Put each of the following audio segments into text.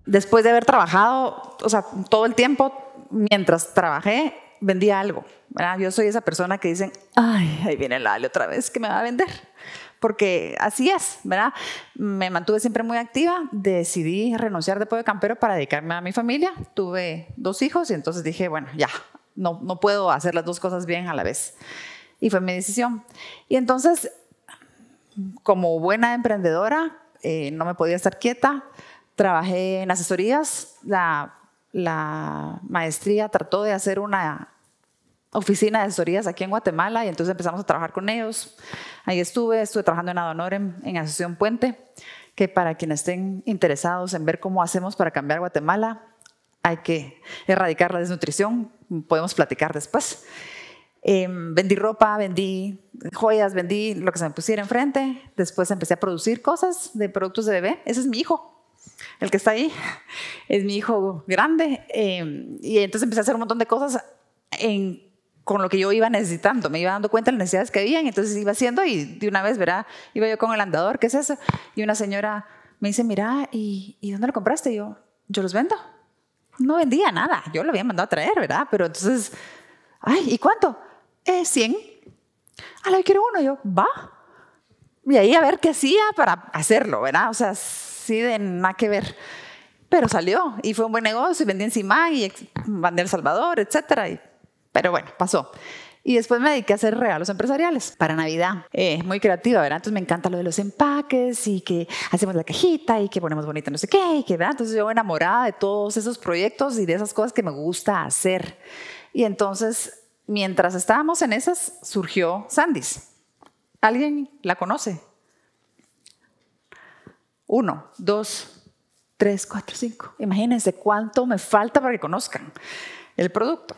después de haber trabajado, o sea, todo el tiempo, mientras trabajé, vendía algo, ¿verdad? Yo soy esa persona que dicen, ay, ahí viene la Ale otra vez, que me va a vender. Porque así es, ¿verdad? Me mantuve siempre muy activa, decidí renunciar de Pollo Campero para dedicarme a mi familia. Tuve 2 hijos y entonces dije, bueno, ya, no puedo hacer las 2 cosas bien a la vez. Y fue mi decisión. Y entonces, como buena emprendedora, no me podía estar quieta. Trabajé en asesorías. La maestría trató de hacer una oficina de asesorías aquí en Guatemala y entonces empezamos a trabajar con ellos. Ahí estuve trabajando en Adonor en Asociación Puente, que para quienes estén interesados en ver cómo hacemos para cambiar Guatemala, hay que erradicar la desnutrición, podemos platicar después. Vendí ropa, vendí joyas, vendí lo que se me pusiera enfrente. Después empecé a producir cosas de productos de bebé. Ese es mi hijo, el que está ahí, es mi hijo grande. Y entonces empecé a hacer un montón de cosas con lo que yo iba necesitando. Me iba dando cuenta de las necesidades que había, entonces iba haciendo y de una vez, ¿verdad? Iba yo con el andador, ¿qué es eso? Y una señora me dice, mira, ¿y dónde lo compraste? Y yo los vendo. No vendía nada, yo lo había mandado a traer, ¿verdad? Pero entonces, ay, ¿y cuánto? 100. Yo quiero uno. Y yo, va. Y ahí a ver qué hacía para hacerlo, ¿verdad? O sea, sí, de nada que ver. Pero salió y fue un buen negocio y vendí en Simán y mandé a El Salvador, etcétera. Pero bueno, pasó. Y después me dediqué a hacer regalos empresariales para Navidad. Muy creativa, ¿verdad? Entonces me encanta lo de los empaques y que hacemos la cajita y que ponemos bonita no sé qué. ¿Verdad? Entonces yo enamorada de todos esos proyectos y de esas cosas que me gusta hacer. Y entonces, mientras estábamos en esas, surgió Sandy's. ¿Alguien la conoce? 1, 2, 3, 4, 5. Imagínense cuánto me falta para que conozcan el producto.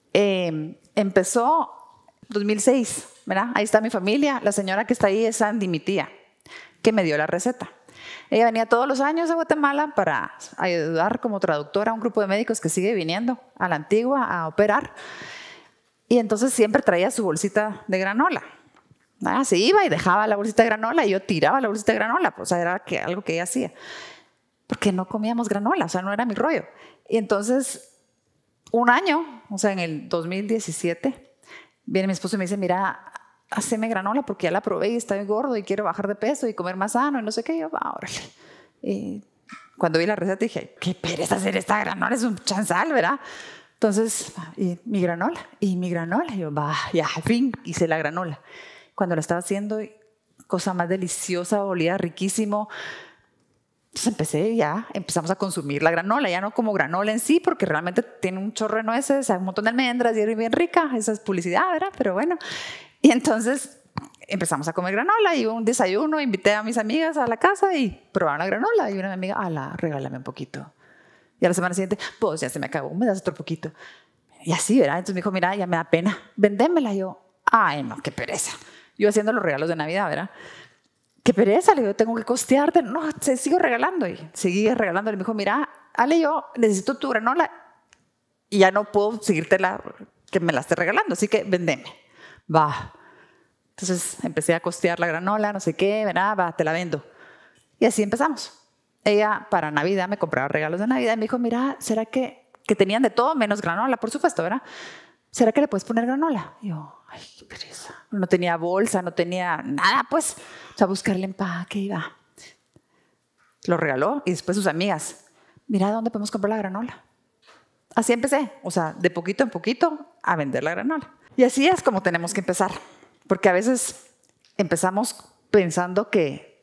Empezó 2006, ¿verdad? Ahí está mi familia. La señora que está ahí es Sandy, mi tía, que me dio la receta. Ella venía todos los años a Guatemala para ayudar como traductora a un grupo de médicos que sigue viniendo a la Antigua a operar. Y entonces siempre traía su bolsita de granola. Se iba y dejaba la bolsita de granola y yo tiraba la bolsita de granola. O sea, era algo que ella hacía. Porque no comíamos granola, o sea, no era mi rollo. Y entonces, un año, o sea, en el 2017, viene mi esposo y me dice, mira, haceme granola porque ya la probé y está muy gordo y quiero bajar de peso y comer más sano y no sé qué. Y yo, órale. Y cuando vi la receta dije, qué pereza hacer esta granola, es un chanzal, ¿verdad? Entonces, y mi granola. Y yo, ya, al fin hice la granola. Cuando la estaba haciendo, cosa más deliciosa, olía riquísimo. Entonces empezamos a consumir la granola, ya no como granola en sí, porque realmente tiene un chorro de nueces, un montón de almendras y es bien rica, esa es publicidad, ¿verdad? Pero bueno, y entonces empezamos a comer granola y un desayuno, invité a mis amigas a la casa y probaron la granola y una amiga, regálame un poquito. Y a la semana siguiente, pues ya se me acabó, me das otro poquito. Y así, ¿verdad? Entonces me dijo, mira, ya me da pena, vendémela. Y yo, ay no, qué pereza. Yo haciendo los regalos de Navidad, ¿verdad? Qué pereza, le digo, tengo que costearte. No, te sigo regalando. Y seguí regalando. Le dijo, mira, Ale, yo necesito tu granola y ya no puedo seguirte que me la esté regalando, así que vendeme. Va. Entonces empecé a costear la granola, no sé qué, ¿verdad? Va, te la vendo. Y así empezamos. Ella para Navidad me compraba regalos de Navidad y me dijo, mira, ¿será que tenían de todo menos granola, por supuesto, ¿verdad? ¿Será que le puedes poner granola? Y yo, ay, qué pereza. No tenía bolsa, no tenía nada, pues. O sea, buscar el empaque y va. Lo regaló y después sus amigas, mira, ¿dónde podemos comprar la granola? Así empecé, o sea, de poquito en poquito a vender la granola. Y así es como tenemos que empezar. Porque a veces empezamos pensando que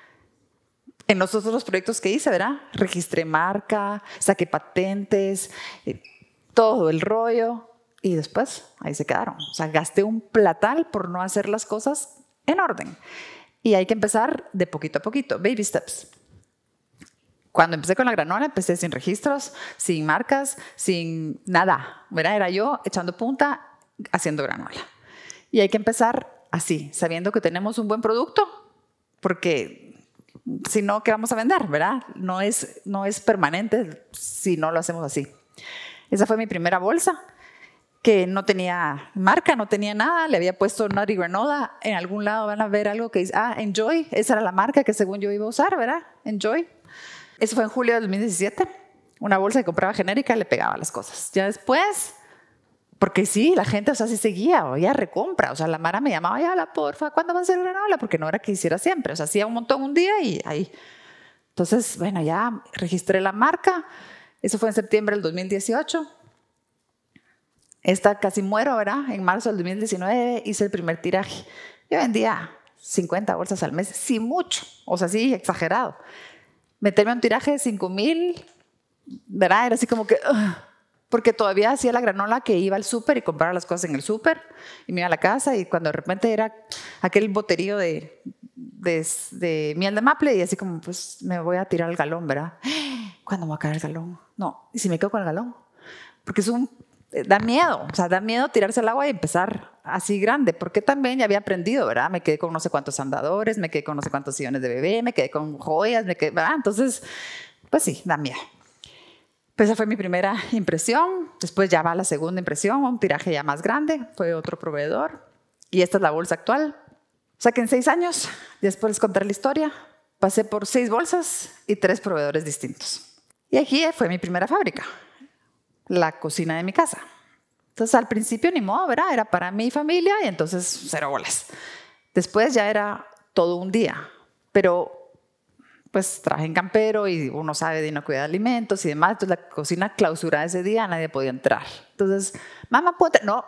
en los otros proyectos que hice, ¿verdad? Registré marca, saqué patentes, todo el rollo. Y después ahí se quedaron. O sea, gasté un platal por no hacer las cosas en orden. Y hay que empezar de poquito a poquito, baby steps. Cuando empecé con la granola, empecé sin registros, sin marcas, sin nada, ¿verdad? Era yo echando punta, haciendo granola. Y hay que empezar así, sabiendo que tenemos un buen producto, porque si no, ¿qué vamos a vender, verdad? No es permanente si no lo hacemos así. Esa fue mi primera bolsa, que no tenía marca, no tenía nada, le había puesto Nutty Granola, en algún lado van a ver algo que dice, Enjoy, esa era la marca que según yo iba a usar, ¿verdad? Enjoy. Eso fue en julio del 2017. Una bolsa que compraba genérica le pegaba las cosas. Ya después, porque sí, la gente, o sea, sí seguía, o ya recompra. O sea, la Mara me llamaba, ya, porfa, ¿cuándo va a ser granola? Porque no era que hiciera siempre. O sea, hacía un montón un día y ahí. Entonces, bueno, ya registré la marca. Eso fue en septiembre del 2018. Esta casi muero, ¿verdad? En marzo del 2019 hice el primer tiraje. Yo vendía 50 bolsas al mes, sí mucho, o sea, sí, exagerado. Meterme a un tiraje de 5,000, ¿verdad? Era así como que... porque todavía hacía la granola que iba al súper y compraba las cosas en el súper y me iba a la casa y cuando de repente era aquel boterío de miel de maple y así como, pues me voy a tirar el galón, ¿verdad? ¿Cuándo me va a caer el galón? No, ¿y si me quedo con el galón? Porque da miedo, o sea, da miedo tirarse al agua y empezar así grande, porque también ya había aprendido, ¿verdad? Me quedé con no sé cuántos andadores, me quedé con no sé cuántos sillones de bebé, me quedé con joyas, ¿verdad? Entonces, pues sí, da miedo. Pues esa fue mi primera impresión, después ya va la segunda impresión, un tiraje ya más grande, fue otro proveedor, y esta es la bolsa actual. O sea que en 6 años, después les contaré la historia, pasé por 6 bolsas y 3 proveedores distintos. Y aquí fue mi primera fábrica, la cocina de mi casa. Entonces al principio ni modo, ¿verdad? Era para mi familia y entonces 0 bolas. Después ya era todo un día, pero pues trabajé en campero y uno sabe de inocuidad de alimentos y demás, entonces la cocina clausurada ese día, nadie podía entrar. Entonces, mamá, ¿puedo entrar?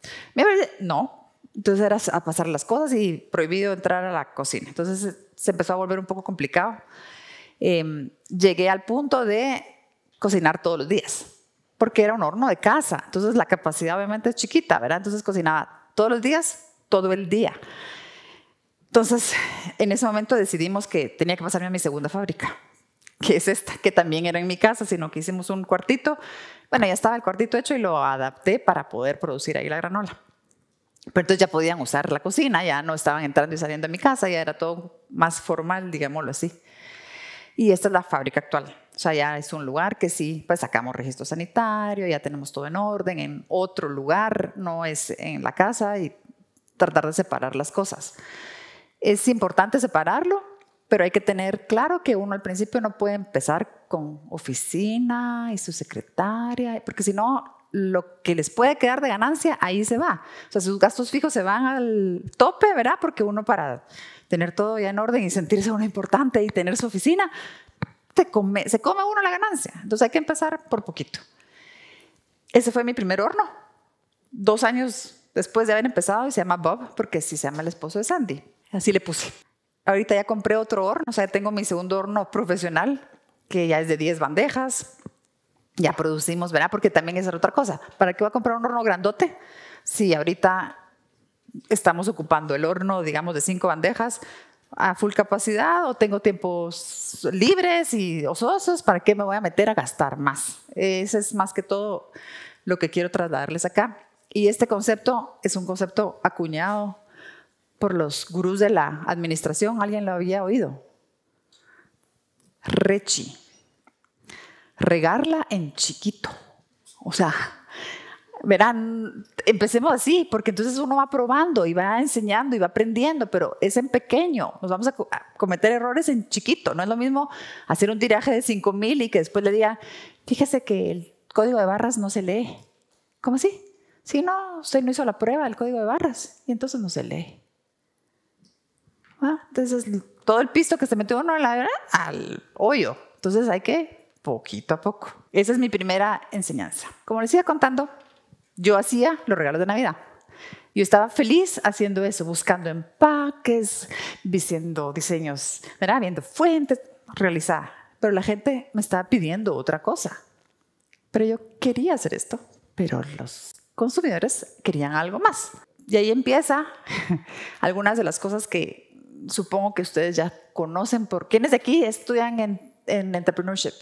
No. Entonces era a pasar las cosas y prohibido entrar a la cocina. Entonces se empezó a volver un poco complicado. Llegué al punto de cocinar todos los días, porque era un horno de casa. Entonces la capacidad obviamente es chiquita, ¿verdad? Entonces cocinaba todos los días, todo el día. Entonces en ese momento decidimos que tenía que pasarme a mi segunda fábrica, que es esta, que también era en mi casa, sino que hicimos un cuartito. Bueno, ya estaba el cuartito hecho y lo adapté para poder producir ahí la granola. Pero entonces ya podían usar la cocina, ya no estaban entrando y saliendo de mi casa, ya era todo más formal, digámoslo así. Y esta es la fábrica actual. O sea, ya es un lugar que sí, pues sacamos registro sanitario, ya tenemos todo en orden, en otro lugar, no es en la casa y tratar de separar las cosas. Es importante separarlo, pero hay que tener claro que uno al principio no puede empezar con oficina y su secretaria, porque si no, lo que les puede quedar de ganancia, ahí se va. O sea, sus gastos fijos se van al tope, ¿verdad? Porque uno para tener todo ya en orden y sentirse uno importante y tener su oficina, se come uno la ganancia. Entonces hay que empezar por poquito. Ese fue mi primer horno. 2 años después de haber empezado, y se llama Bob, porque así se llama el esposo de Sandy. Así le puse. Ahorita ya compré otro horno, o sea, tengo mi segundo horno profesional, que ya es de 10 bandejas. Ya producimos, ¿verdad? Porque también es otra cosa. ¿Para qué voy a comprar un horno grandote? Sí, ahorita estamos ocupando el horno, digamos, de 5 bandejas a full capacidad o tengo tiempos libres y ociosos. ¿Para qué me voy a meter a gastar más? Ese es más que todo lo que quiero trasladarles acá. Y este concepto es un concepto acuñado por los gurús de la administración. ¿Alguien lo había oído? RECHI. Regarla en chiquito. O sea, verán, empecemos así, porque entonces uno va probando y va enseñando y va aprendiendo, pero es en pequeño. Nos vamos a cometer errores en chiquito. No es lo mismo hacer un tiraje de 5,000 y que después le diga, fíjese que el código de barras no se lee. ¿Cómo así? Sí, no, usted no hizo la prueba del código de barras y entonces no se lee. Entonces, todo el pisto que se metió uno al hoyo. Entonces hay que poquito a poco. Esa es mi primera enseñanza. Como les iba contando, yo hacía los regalos de Navidad. Yo estaba feliz haciendo eso, buscando empaques, viendo diseños, ¿verdad? Viendo fuentes, realizar. Pero la gente me estaba pidiendo otra cosa. Pero yo quería hacer esto, pero los consumidores querían algo más. Y ahí empieza algunas de las cosas que supongo que ustedes ya conocen. ¿Por quiénes de aquí estudian en entrepreneurship?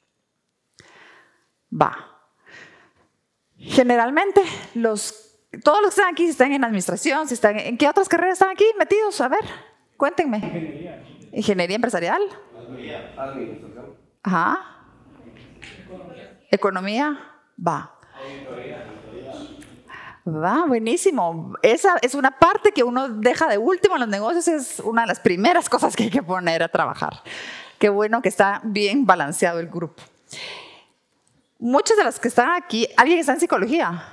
Generalmente, todos los que están aquí, si están en administración, si están ¿en qué otras carreras están aquí metidos? A ver, cuéntenme. Ingeniería empresarial. Administración. Ajá. Economía. Buenísimo. Esa es una parte que uno deja de último en los negocios, es una de las primeras cosas que hay que poner a trabajar. Qué bueno que está bien balanceado el grupo. Muchas de las que están aquí, ¿alguien está en psicología?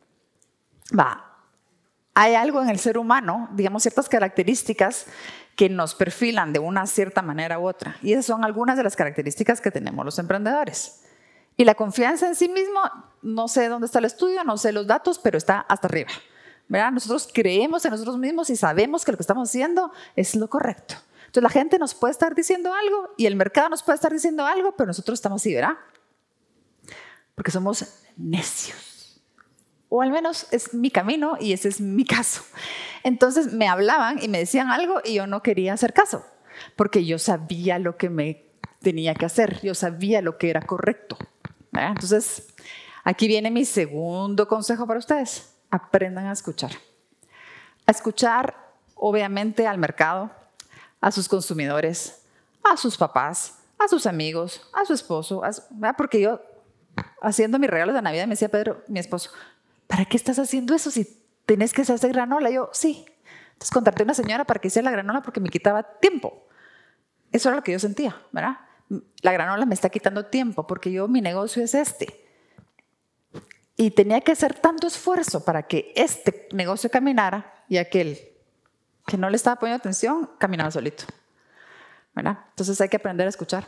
Hay algo en el ser humano, digamos, ciertas características que nos perfilan de una cierta manera u otra. Y esas son algunas de las características que tenemos los emprendedores. Y la confianza en sí mismo, no sé dónde está el estudio, no sé los datos, pero está hasta arriba, ¿verdad? Nosotros creemos en nosotros mismos y sabemos que lo que estamos haciendo es lo correcto. Entonces la gente nos puede estar diciendo algo y el mercado nos puede estar diciendo algo, pero nosotros estamos así, ¿verdad? Porque somos necios. O al menos es mi camino y ese es mi caso. Entonces me hablaban y me decían algo y yo no quería hacer caso, porque yo sabía lo que me tenía que hacer, yo sabía lo que era correcto, ¿verdad? Entonces, aquí viene mi segundo consejo para ustedes. Aprendan a escuchar. A escuchar, obviamente, al mercado, a sus consumidores, a sus papás, a sus amigos, a su esposo, ¿verdad? Porque yo, haciendo mis regalos de Navidad, me decía Pedro, mi esposo, ¿para qué estás haciendo eso si tenés que hacer granola? Yo, sí. Entonces contraté a una señora para que hiciera la granola porque me quitaba tiempo. Eso era lo que yo sentía, ¿verdad? La granola me está quitando tiempo porque mi negocio es este. Y tenía que hacer tanto esfuerzo para que este negocio caminara y aquel que no le estaba poniendo atención caminaba solito, ¿verdad? Entonces hay que aprender a escuchar.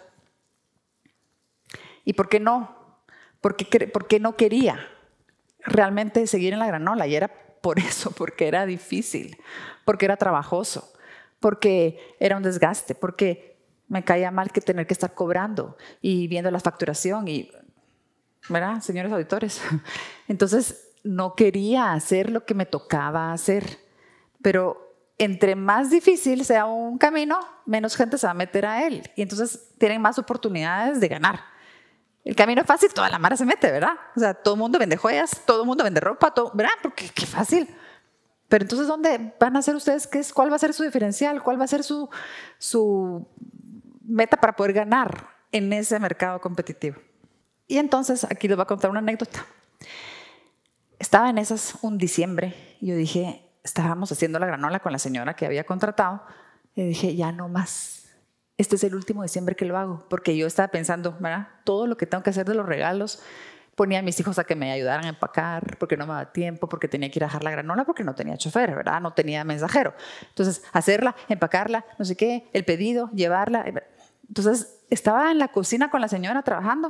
¿Y por qué no? Porque no quería realmente seguir en la granola, y era por eso, porque era difícil, porque era trabajoso, porque era un desgaste, porque me caía mal que tener que estar cobrando y viendo la facturación, y, ¿verdad, señores auditores? Entonces no quería hacer lo que me tocaba hacer, pero entre más difícil sea un camino, menos gente se va a meter a él, y entonces tienen más oportunidades de ganar. El camino fácil, toda la mara se mete, ¿verdad? O sea, todo el mundo vende joyas, todo el mundo vende ropa, ¿verdad? Porque qué fácil. Pero entonces, ¿dónde van a hacer ustedes? ¿Cuál va a ser su diferencial? ¿Cuál va a ser su meta para poder ganar en ese mercado competitivo? Y entonces, aquí les voy a contar una anécdota. Estaba en esas un diciembre y yo dije, estábamos haciendo la granola con la señora que había contratado y dije, ya no más. Este es el último diciembre que lo hago, porque yo estaba pensando, ¿verdad? Todo lo que tengo que hacer de los regalos, ponía a mis hijos a que me ayudaran a empacar, porque no me daba tiempo, porque tenía que ir a dejar la granola, porque no tenía chofer, ¿verdad? No tenía mensajero. Entonces, hacerla, empacarla, no sé qué, el pedido, llevarla. Entonces, estaba en la cocina con la señora trabajando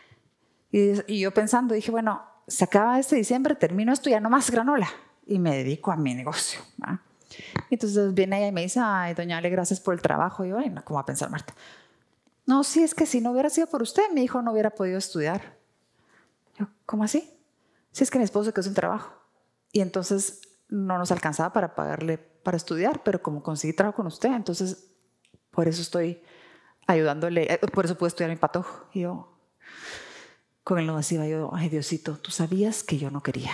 y yo pensando, dije, bueno, se acaba este diciembre, termino esto, ya no más granola y me dedico a mi negocio, ¿verdad? Entonces viene ella y me dice, ay, doña Ale, gracias por el trabajo. Y yo, ay, no, ¿cómo va a pensar Marta? No, sí, es que si no hubiera sido por usted, mi hijo no hubiera podido estudiar. Yo, ¿cómo así? Sí, es que mi esposo se quedó sin trabajo. Y entonces no nos alcanzaba para pagarle para estudiar, pero como conseguí trabajo con usted, entonces por eso estoy ayudándole, por eso pude estudiar mi patojo. Y yo, con él no decía yo, ay, Diosito, tú sabías que yo no quería.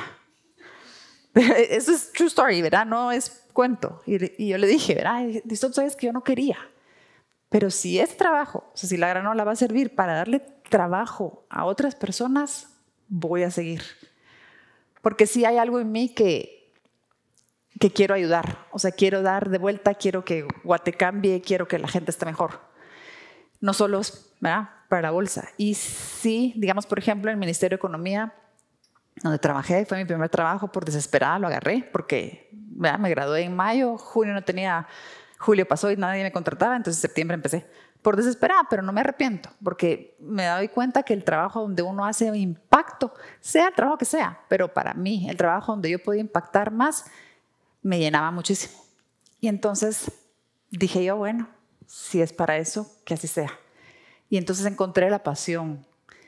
Eso es true story, ¿verdad? No es cuento. Y yo le dije, ¿verdad? Tú sabes que yo no quería. Pero si es trabajo, o sea, si la granola va a servir para darle trabajo a otras personas, voy a seguir. Porque sí hay algo en mí que quiero ayudar. O sea, quiero dar de vuelta, quiero que Guate cambie, quiero que la gente esté mejor. No solo, ¿verdad?, para la bolsa. Y sí, digamos, por ejemplo, en el Ministerio de Economía, donde trabajé, fue mi primer trabajo, por desesperada lo agarré, porque, ¿verdad?, me gradué en mayo, julio pasó y nadie me contrataba, entonces en septiembre empecé. Por desesperada, pero no me arrepiento, porque me doy cuenta que el trabajo donde uno hace impacto, sea el trabajo que sea, pero para mí, el trabajo donde yo podía impactar más, me llenaba muchísimo. Y entonces dije yo, bueno, si es para eso, que así sea. Y entonces encontré la pasión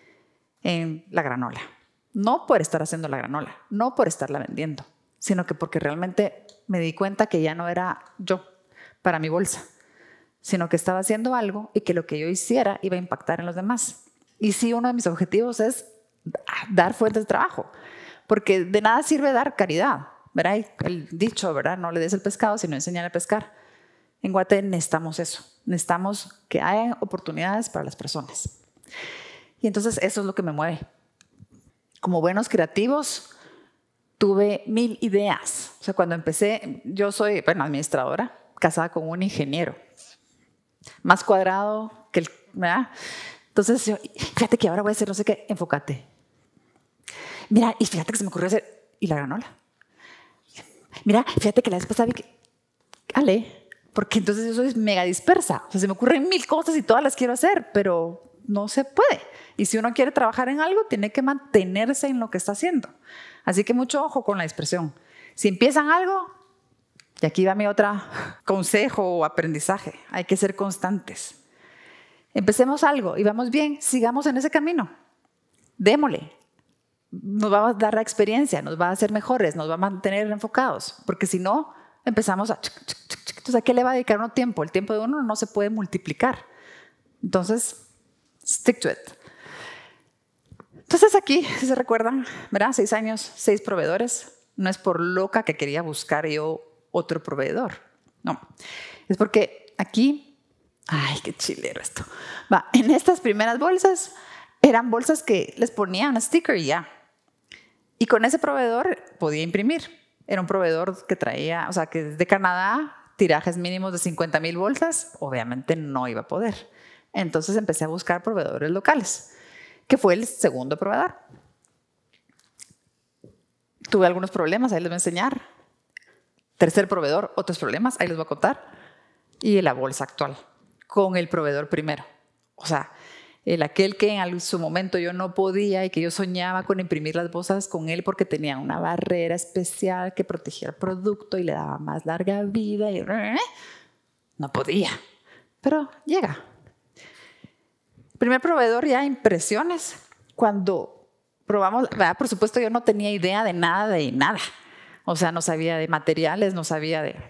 en la granola. No por estar haciendo la granola, no por estarla vendiendo, sino que porque realmente me di cuenta que ya no era yo para mi bolsa, sino que estaba haciendo algo y que lo que yo hiciera iba a impactar en los demás. Y sí, uno de mis objetivos es dar fuentes de trabajo, porque de nada sirve dar caridad, ¿verdad? El dicho, ¿verdad? No le des el pescado, sino enseñar a pescar. En Guate necesitamos eso, necesitamos que haya oportunidades para las personas. Y entonces eso es lo que me mueve. Como buenos creativos, tuve 1000 ideas. O sea, cuando empecé, yo soy, administradora, casada con un ingeniero. Más cuadrado que ¿verdad? Entonces, fíjate que ahora voy a hacer no sé qué, enfócate. Mira, y fíjate que se me ocurrió hacer, y la granola. Mira, fíjate que la vez pasada vi que, ale, porque entonces yo soy mega dispersa. O sea, se me ocurren 1000 cosas y todas las quiero hacer, pero no se puede. Y si uno quiere trabajar en algo, tiene que mantenerse en lo que está haciendo. Así que mucho ojo con la dispersión. Si empiezan algo, y aquí va mi otro consejo o aprendizaje, hay que ser constantes. Empecemos algo y vamos bien, sigamos en ese camino. Démosle. Nos va a dar la experiencia, nos va a hacer mejores, nos va a mantener enfocados. Porque si no, empezamos a... Entonces, ¿a qué le va a dedicar uno tiempo? El tiempo de uno no se puede multiplicar. Entonces, stick to it. Entonces aquí, si se recuerdan, ¿verdad? 6 años, 6 proveedores. No es por loca que quería buscar yo otro proveedor. No, es porque aquí, ay, qué chilero esto. Va, en estas primeras bolsas, eran bolsas que les ponían un sticker y ya. Y con ese proveedor podía imprimir. Era un proveedor que traía, o sea, que desde Canadá, tirajes mínimos de 50,000 bolsas, obviamente no iba a poder. Entonces empecé a buscar proveedores locales, que fue el segundo proveedor. Tuve algunos problemas, ahí les voy a enseñar. Tercer proveedor, otros problemas, ahí les voy a contar. Y la bolsa actual, con el proveedor primero. O sea, aquel que en su momento yo no podía y que yo soñaba con imprimir las bolsas con él porque tenía una barrera especial que protegía el producto y le daba más larga vida. Y no podía, pero llega. Primer proveedor ya, impresiones. Cuando probamos, ¿verdad? Por supuesto yo no tenía idea de nada. O sea, no sabía de materiales, no sabía de...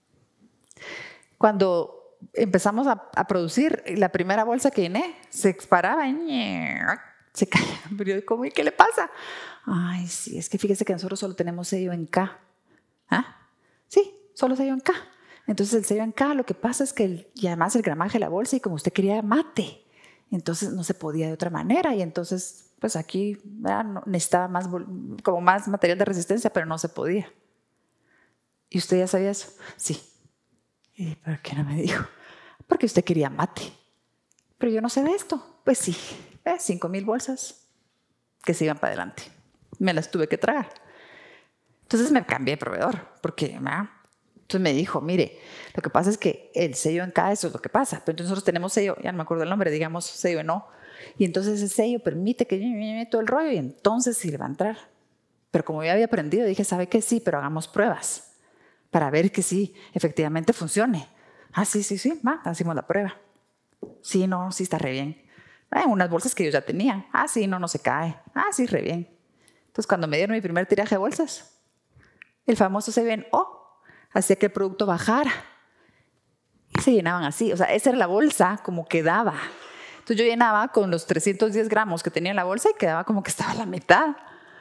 Cuando empezamos a producir, la primera bolsa que llené se paraba y se caía. Pero yo, ¿cómo? ¿Y qué le pasa? Ay, sí, es que fíjese que nosotros solo tenemos sello en K. ¿Ah? Sí, solo sello en K. Entonces el sello en K, lo que pasa es que y además el gramaje de la bolsa y como usted quería mate, entonces no se podía de otra manera y entonces pues aquí necesitaba como más material de resistencia, pero no se podía. ¿Y usted ya sabía eso? Sí. ¿Y por qué no me dijo? Porque usted quería mate. Pero yo no sé de esto. Pues sí, 5,000 bolsas que se iban para adelante. Me las tuve que tragar. Entonces me cambié de proveedor, porque entonces me dijo, mire, lo que pasa es que el sello en K, eso es lo que pasa. Pero entonces nosotros tenemos sello, ya no me acuerdo el nombre, digamos sello en O. Y entonces ese sello permite que todo el rollo y entonces sí le va a entrar. Pero como ya había aprendido, dije, ¿sabe qué? Sí, pero hagamos pruebas para ver que sí, efectivamente funcione. Ah, sí, hacemos la prueba. Sí, no, sí está re bien. Unas bolsas que yo ya tenía. Ah, sí, no se cae. Ah, sí, re bien. Entonces, cuando me dieron mi primer tiraje de bolsas, el famoso sello en O hacía que el producto bajara. Y se llenaban así. O sea, esa era la bolsa como quedaba. Entonces, yo llenaba con los 310 gramos que tenía en la bolsa y quedaba como que estaba a la mitad.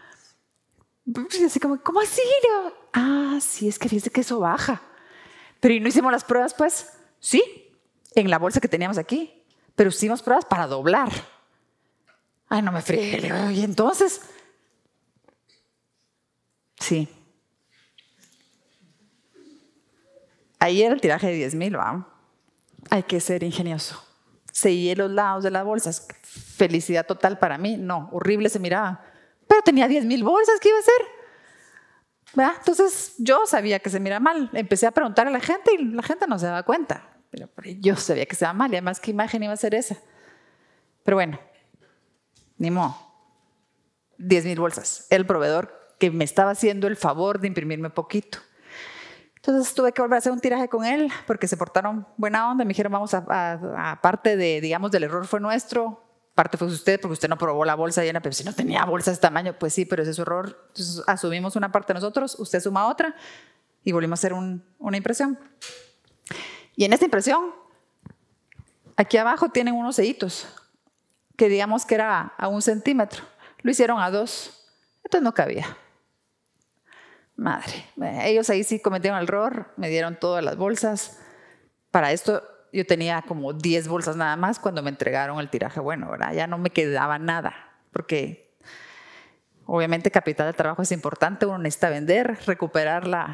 Y así como, ¿cómo así? Ah, sí, es que fíjese que eso baja. Pero ¿y no hicimos las pruebas, pues? Sí, en la bolsa que teníamos aquí. Pero hicimos pruebas para doblar. Ay, no me friegue. ¿Y entonces? Sí. Ahí era el tiraje de 10,000, ¿va? Hay que ser ingenioso. Sellé los lados de las bolsas. Felicidad total para mí. No, horrible se miraba. Pero tenía 10,000 bolsas, ¿qué iba a hacer? ¿Verdad? Entonces yo sabía que se mira mal. Empecé a preguntar a la gente y la gente no se daba cuenta. Pero yo sabía que se daba mal y además qué imagen iba a ser esa. Pero bueno, ni modo. 10,000 bolsas. El proveedor que me estaba haciendo el favor de imprimirme poquito. Entonces tuve que volver a hacer un tiraje con él porque se portaron buena onda. Me dijeron, vamos a parte de, digamos, del error fue nuestro. Parte fue usted porque usted no probó la bolsa llena, pero si no tenía bolsa de este tamaño, pues sí, pero ese es su error. Entonces asumimos una parte nosotros, usted suma otra y volvimos a hacer una impresión. Y en esta impresión, aquí abajo tienen unos sellitos que digamos que era a 1 centímetro. Lo hicieron a 2, entonces no cabía. Madre, ellos ahí sí cometieron el error, me dieron todas las bolsas. Para esto yo tenía como 10 bolsas nada más cuando me entregaron el tiraje bueno, ¿verdad? Ya no me quedaba nada, porque obviamente capital de trabajo es importante, uno necesita vender, recuperar la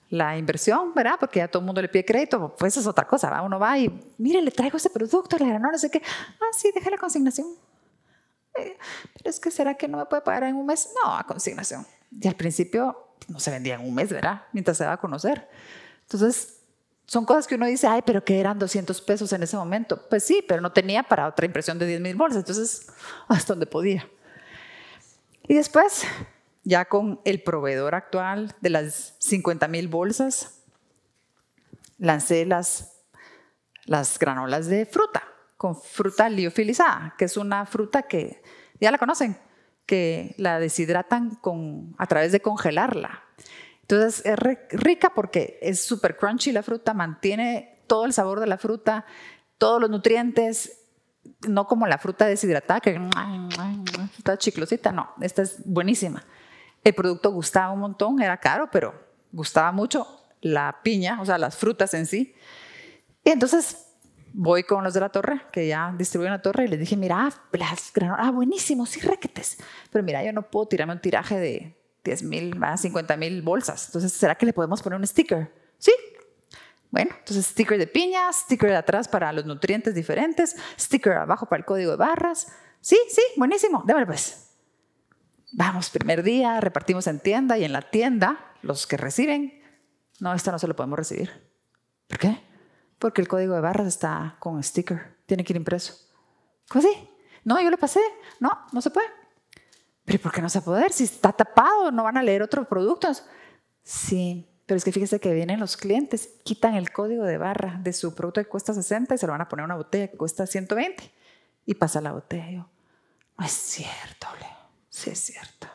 la inversión, ¿verdad? Porque ya todo el mundo le pide crédito, pues es otra cosa, ¿verdad? Uno va y, mire, le traigo este producto, le ganó no sé qué. Ah, sí, deje la consignación. Pero es que, ¿será que no me puede pagar en un mes? No, a consignación. Y al principio no se vendía en un mes, ¿verdad? Mientras se va a conocer. Entonces, son cosas que uno dice, ay, pero que eran 200 pesos en ese momento. Pues sí, pero no tenía para otra impresión de 10,000 bolsas. Entonces, hasta donde podía. Y después, ya con el proveedor actual de las 50,000 bolsas, lancé las granolas de fruta, con fruta liofilizada, que es una fruta que ya la conocen, que la deshidratan a través de congelarla. Entonces es rica porque es súper crunchy la fruta, mantiene todo el sabor de la fruta, todos los nutrientes, no como la fruta deshidratada que está chiclosita, no, esta es buenísima. El producto gustaba un montón, era caro, pero gustaba mucho la piña, o sea, las frutas en sí. Y entonces voy con los de la torre, que ya distribuyen la torre, y les dije, mira, las granolas, buenísimo, sí, requetes. Pero mira, yo no puedo tirarme un tiraje de 10,000, 50,000 bolsas. Entonces, ¿será que le podemos poner un sticker? Sí. Bueno, entonces sticker de piña, sticker de atrás para los nutrientes diferentes, sticker abajo para el código de barras. Sí, sí, buenísimo, démosle pues. Vamos, primer día, repartimos en tienda y en la tienda, los que reciben, no, esta no se lo podemos recibir. ¿Por qué? Porque el código de barras está con sticker, tiene que ir impreso. ¿Cómo así? No, yo le pasé. No, no se puede. ¿Pero por qué no se va a poder? Si está tapado, no van a leer otros productos. Sí, pero es que fíjese que vienen los clientes, quitan el código de barra de su producto que cuesta 60 y se lo van a poner a una botella que cuesta 120 y pasa la botella. Yo, no es cierto, Leo. Sí es cierto.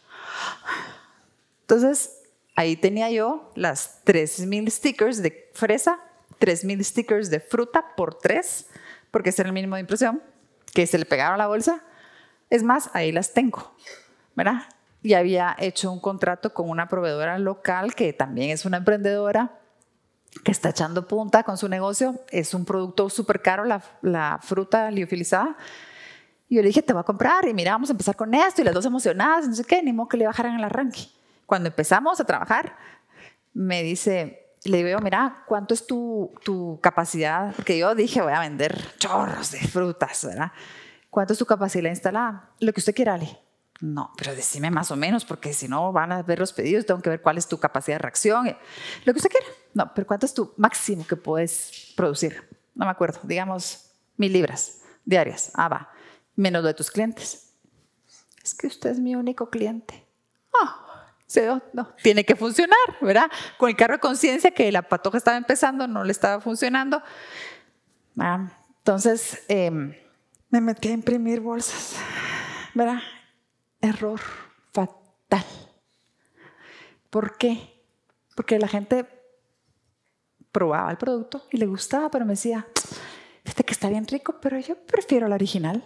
Entonces, ahí tenía yo las 3,000 stickers de fresa, 3,000 stickers de fruta por 3, porque ese era el mínimo de impresión, que se le pegaron a la bolsa. Es más, ahí las tengo, ¿verdad? Y había hecho un contrato con una proveedora local que también es una emprendedora que está echando punta con su negocio. Es un producto súper caro, la fruta liofilizada. Y yo le dije, te voy a comprar y mira, vamos a empezar con esto. Y las dos emocionadas, no sé qué, ni modo que le bajaran el arranque. Cuando empezamos a trabajar, me dice, le digo, mira, ¿cuánto es tu capacidad? Porque yo dije, voy a vender chorros de frutas, ¿verdad? ¿Cuánto es tu capacidad instalada? Lo que usted quiera, Ale. No, pero decime más o menos, porque si no van a ver los pedidos, tengo que ver cuál es tu capacidad de reacción. Lo que usted quiera. No, pero ¿cuánto es tu máximo que puedes producir? No me acuerdo, digamos 1,000 libras diarias. Ah, va. Menos lo de tus clientes. Es que usted es mi único cliente. No, tiene que funcionar, ¿verdad? Con el cargo de conciencia que la patoja estaba empezando, no le estaba funcionando. Entonces, me metí a imprimir bolsas, ¿verdad? Error fatal. ¿Por qué? Porque la gente probaba el producto y le gustaba, pero me decía, fíjate que está bien rico, pero yo prefiero la original.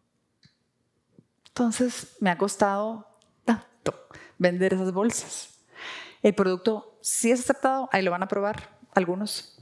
Entonces, me ha costado tanto vender esas bolsas. El producto sí es aceptado, ahí lo van a probar algunos.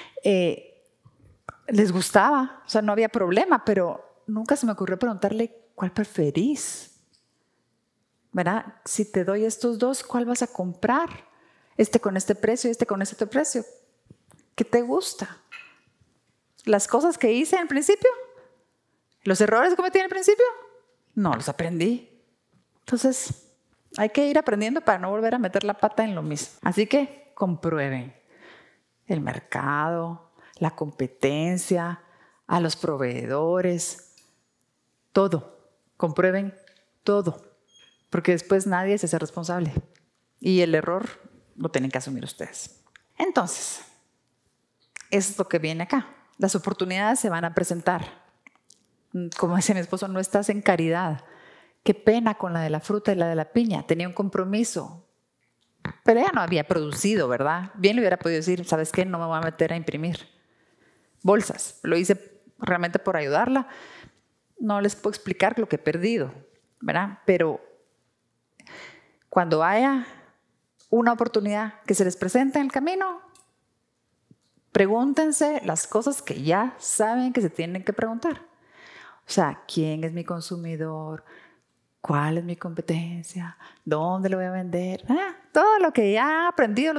Les gustaba, o sea, no había problema, pero nunca se me ocurrió preguntarle cuál preferís. ¿Verdad? Si te doy estos dos, ¿cuál vas a comprar? Este con este precio y este con este otro precio. ¿Qué te gusta? Las cosas que hice al principio, los errores que cometí al principio, no los aprendí. Entonces, hay que ir aprendiendo para no volver a meter la pata en lo mismo. Así que comprueben el mercado, la competencia, a los proveedores, todo. Comprueben todo, porque después nadie se hace responsable y el error lo tienen que asumir ustedes. Entonces, es lo que viene acá. Las oportunidades se van a presentar. Como dice mi esposo, no estás en caridad. Qué pena con la de la fruta y la de la piña. Tenía un compromiso, pero ella no había producido, ¿verdad? Bien le hubiera podido decir, ¿sabes qué? No me voy a meter a imprimir bolsas. Lo hice realmente por ayudarla. No les puedo explicar lo que he perdido, ¿verdad? Pero cuando haya una oportunidad que se les presente en el camino, pregúntense las cosas que ya saben que se tienen que preguntar. O sea, ¿quién es mi consumidor? ¿Cuál es mi competencia? ¿Dónde lo voy a vender? Todo lo que ya he aprendido los de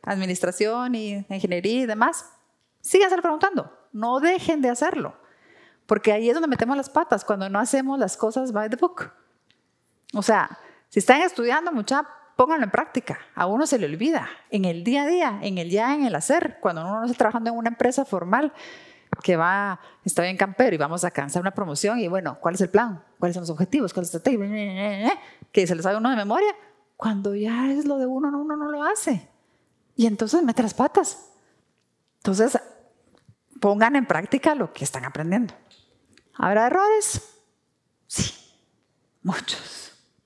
administración y ingeniería y demás, síganse preguntando, no dejen de hacerlo, porque ahí es donde metemos las patas, cuando no hacemos las cosas by the book. O sea, si están estudiando, mucha, pónganlo en práctica. A uno se le olvida en el día a día, en el hacer. Cuando uno no está trabajando en una empresa formal que está bien campero y vamos a alcanzar una promoción y bueno, ¿cuál es el plan? ¿Cuáles son los objetivos? ¿Cuál es la estrategia? Que se lo sabe uno de memoria. Cuando ya es lo de uno no lo hace. Y entonces mete las patas. Entonces, pongan en práctica lo que están aprendiendo. ¿Habrá errores? Sí, muchos.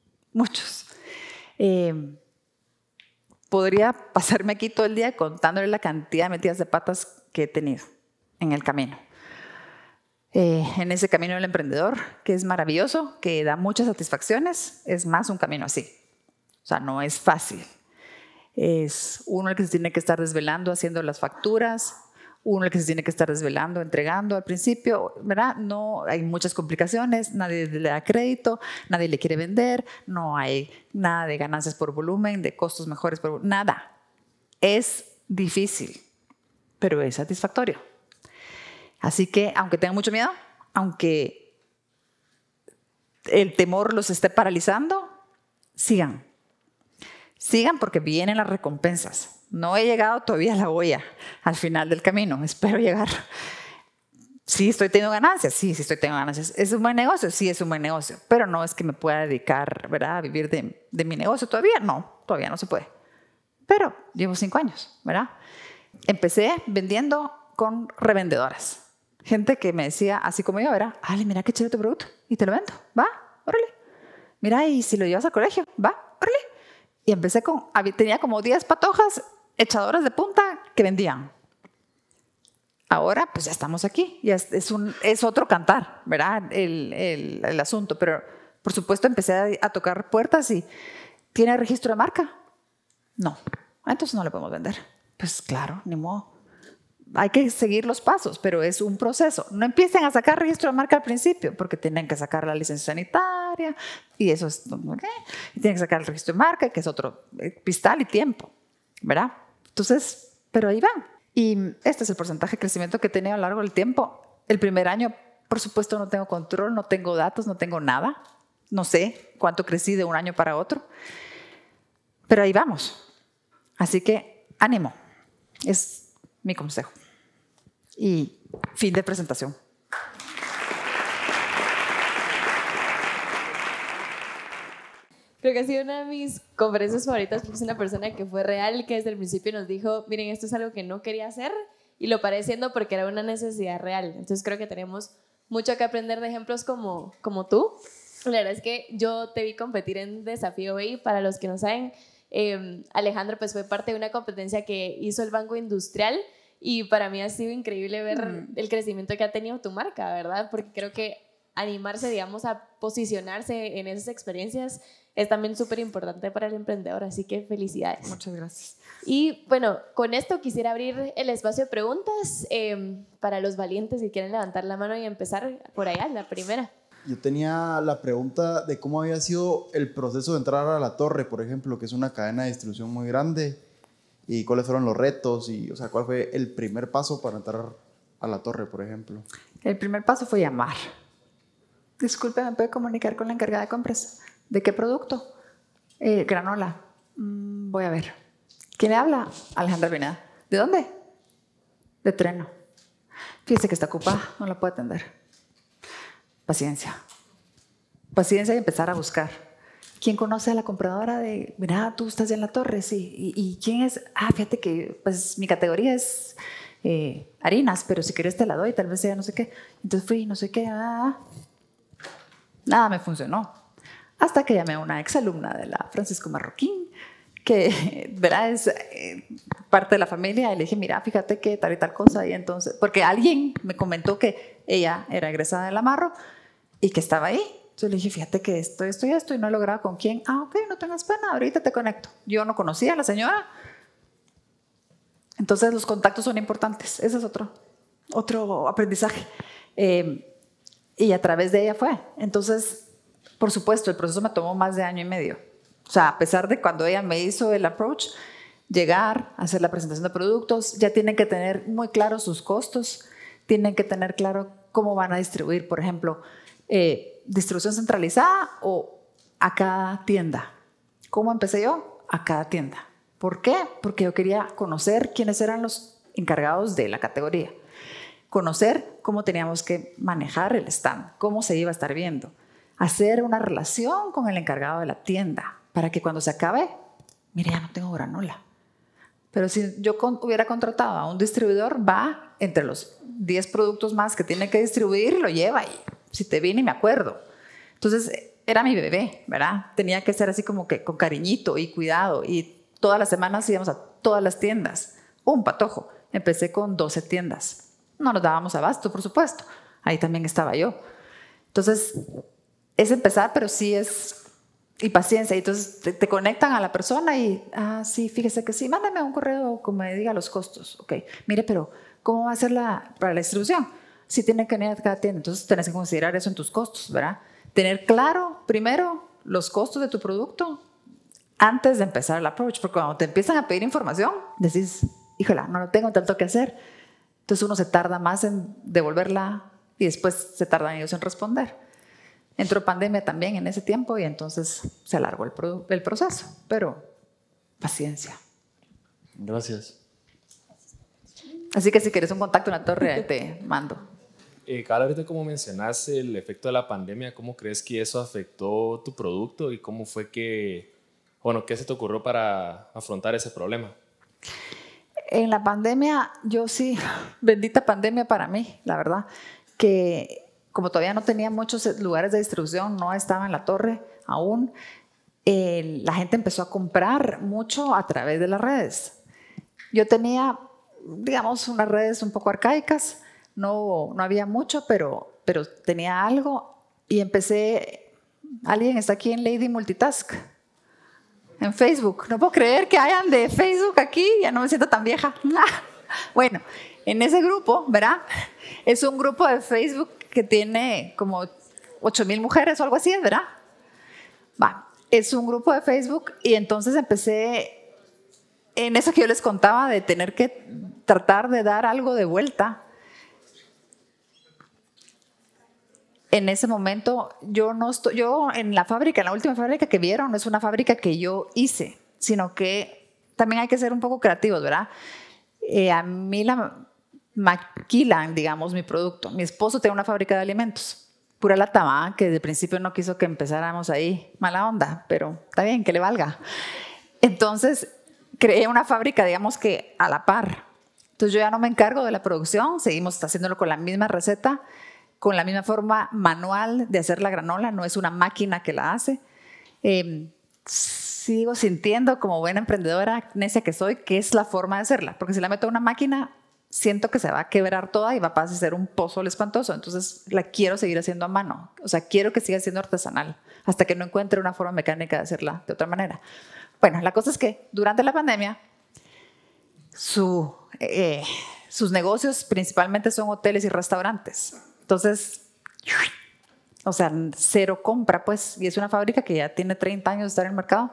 Podría pasarme aquí todo el día contándole la cantidad de metidas de patas que he tenido en el camino. En ese camino del emprendedor, que es maravilloso, que da muchas satisfacciones, es más un camino así. O sea, no es fácil. Es uno el que se tiene que estar desvelando haciendo las facturas, uno el que se tiene que estar desvelando, entregando al principio, ¿verdad? No, hay muchas complicaciones, nadie le da crédito, nadie le quiere vender, no hay nada de ganancias por volumen, de costos mejores por volumen, nada. Es difícil, pero es satisfactorio. Así que, aunque tengan mucho miedo, aunque el temor los esté paralizando, sigan. Sigan porque vienen las recompensas. No he llegado todavía a la olla, al final del camino. Espero llegar. Sí, estoy teniendo ganancias. Sí, estoy teniendo ganancias. ¿Es un buen negocio? Sí, es un buen negocio. Pero no es que me pueda dedicar, ¿verdad?, a vivir de mi negocio todavía. No, todavía no se puede. Pero llevo 5 años, ¿verdad? Empecé vendiendo con revendedoras. Gente que me decía, así como yo, ¿verdad? Ale, mira qué chido tu producto y te lo vendo. Va, órale. Mira, y si lo llevas al colegio, va, órale. Y empecé tenía como 10 patojas echadoras de punta que vendían. Ahora pues ya estamos aquí, ya es otro cantar, ¿verdad? El asunto, pero por supuesto empecé a tocar puertas y ¿tiene registro de marca? No, entonces no le podemos vender. Pues claro, ni modo. Hay que seguir los pasos, pero es un proceso. No empiecen a sacar registro de marca al principio, porque tienen que sacar la licencia sanitaria y eso es, ¿okay? Y tienen que sacar el registro de marca, que es otro pistal y tiempo, ¿verdad? Entonces, pero ahí van. Y este es el porcentaje de crecimiento que he tenido a lo largo del tiempo. El primer año, por supuesto, no tengo control, no tengo datos, no tengo nada. No sé cuánto crecí de un año para otro. Pero ahí vamos. Así que, ánimo. Es mi consejo. Y fin de presentación. Creo que ha sido una de mis conferencias favoritas porque es una persona que fue real, que desde el principio nos dijo, miren, esto es algo que no quería hacer y lo paré haciendo porque era una necesidad real. Entonces creo que tenemos mucho que aprender de ejemplos como tú. La verdad es que yo te vi competir en Desafío BI. Para los que no saben, Alejandro pues fue parte de una competencia que hizo el Banco Industrial y para mí ha sido increíble ver el crecimiento que ha tenido tu marca, ¿verdad? Porque creo que animarse, digamos, a posicionarse en esas experiencias es también súper importante para el emprendedor, así que felicidades. Muchas gracias. Y bueno, con esto quisiera abrir el espacio de preguntas para los valientes que quieren levantar la mano y empezar por allá, la primera. Yo tenía la pregunta de cómo había sido el proceso de entrar a La Torre, por ejemplo, que es una cadena de distribución muy grande, y cuáles fueron los retos, y, o sea, cuál fue el primer paso para entrar a La Torre, por ejemplo. El primer paso fue llamar. Disculpe, ¿me puede comunicar con la encargada de compras? ¿De qué producto? Granola. Voy a ver. ¿Quién le habla? Alejandra Pineda. ¿De dónde? De Treno. Fíjese que está ocupada, no la puedo atender. Paciencia. Paciencia y empezar a buscar. ¿Quién conoce a la compradora de, mira, tú estás ya en La Torre? Sí. ¿Y quién es? Ah, fíjate que pues mi categoría es harinas, pero si quieres te la doy, tal vez sea no sé qué. Entonces fui, no sé qué. Nada me funcionó. Hasta que llamé a una exalumna de la Francisco Marroquín, que ¿verdad? Es parte de la familia, y le dije, mira, fíjate que tal y tal cosa. Y entonces, porque alguien me comentó que ella era egresada de la Marro y que estaba ahí. Entonces le dije, fíjate que esto y no he logrado con quién. Ah, ok, no tengas pena, ahorita te conecto. Yo no conocía a la señora. Entonces los contactos son importantes. Ese es otro aprendizaje. Y a través de ella fue. Entonces, por supuesto, el proceso me tomó más de 1 año y medio. O sea, a pesar de cuando ella me hizo el approach, llegar, hacer la presentación de productos, ya tienen que tener muy claros sus costos, tienen que tener claro cómo van a distribuir, por ejemplo, distribución centralizada o a cada tienda. ¿Cómo empecé yo? A cada tienda. ¿Por qué? Porque yo quería conocer quiénes eran los encargados de la categoría, conocer cómo teníamos que manejar el stand, cómo se iba a estar viendo, hacer una relación con el encargado de la tienda para que cuando se acabe, mire, ya no tengo granola. Pero si yo hubiera contratado a un distribuidor, va entre los 10 productos más que tiene que distribuir y lo lleva. Y si te vi, ni me acuerdo. Entonces, era mi bebé, ¿verdad? Tenía que ser así como que con cariñito y cuidado. Y todas las semanas íbamos a todas las tiendas. Un patojo. Empecé con 12 tiendas. No nos dábamos abasto, por supuesto. Ahí también estaba yo. Entonces, es empezar, pero sí es... y paciencia. Y entonces te conectan a la persona y, sí, fíjese que sí, mándame un correo que me diga los costos. Ok, mire, pero ¿cómo va a ser para la distribución? Sí tiene que venir a cada tienda, entonces tenés que considerar eso en tus costos, ¿verdad? Tener claro primero los costos de tu producto antes de empezar el approach, porque cuando te empiezan a pedir información, decís, híjola, no tengo tanto que hacer. Entonces uno se tarda más en devolverla y después se tardan ellos en responder. Entró pandemia también en ese tiempo y entonces se alargó el proceso, pero paciencia. Gracias. Así que si quieres un contacto en la torre, te mando. Cabal, ahorita como mencionaste el efecto de la pandemia, ¿cómo crees que eso afectó tu producto y cómo fue que, bueno, qué se te ocurrió para afrontar ese problema? En la pandemia, yo sí, bendita pandemia para mí, la verdad, que como todavía no tenía muchos lugares de distribución, no estaba en la torre aún, la gente empezó a comprar mucho a través de las redes. Yo tenía, digamos, unas redes un poco arcaicas, no había mucho, pero tenía algo y empecé, alguien está aquí en Lady Multitask, en Facebook. No puedo creer que hayan de Facebook aquí, ya no me siento tan vieja. Bueno, en ese grupo, ¿verdad? Es un grupo de Facebook que tiene como 8,000 mujeres o algo así, ¿verdad? Es un grupo de Facebook y entonces empecé en eso que yo les contaba de tener que tratar de dar algo de vuelta. En ese momento yo en la fábrica, en la última fábrica que vieron, no es una fábrica que yo hice, sino que también hay que ser un poco creativos, ¿verdad? A mí maquilan, digamos, mi producto. Mi esposo tiene una fábrica de alimentos, pura lata, que de principio no quiso que empezáramos ahí, mala onda, pero está bien, que le valga. Entonces, creé una fábrica, digamos que a la par. Entonces, yo ya no me encargo de la producción, seguimos haciéndolo con la misma receta, con la misma forma manual de hacer la granola, no es una máquina que la hace. Sigo sintiendo como buena emprendedora, necia que soy, que es la forma de hacerla, porque si la meto a una máquina, siento que se va a quebrar toda y va a pasar a ser un pozole espantoso. Entonces la quiero seguir haciendo a mano. O sea, quiero que siga siendo artesanal hasta que no encuentre una forma mecánica de hacerla de otra manera. Bueno, la cosa es que durante la pandemia sus negocios principalmente son hoteles y restaurantes. Entonces, o sea, cero compra, pues. Y es una fábrica que ya tiene 30 años de estar en el mercado.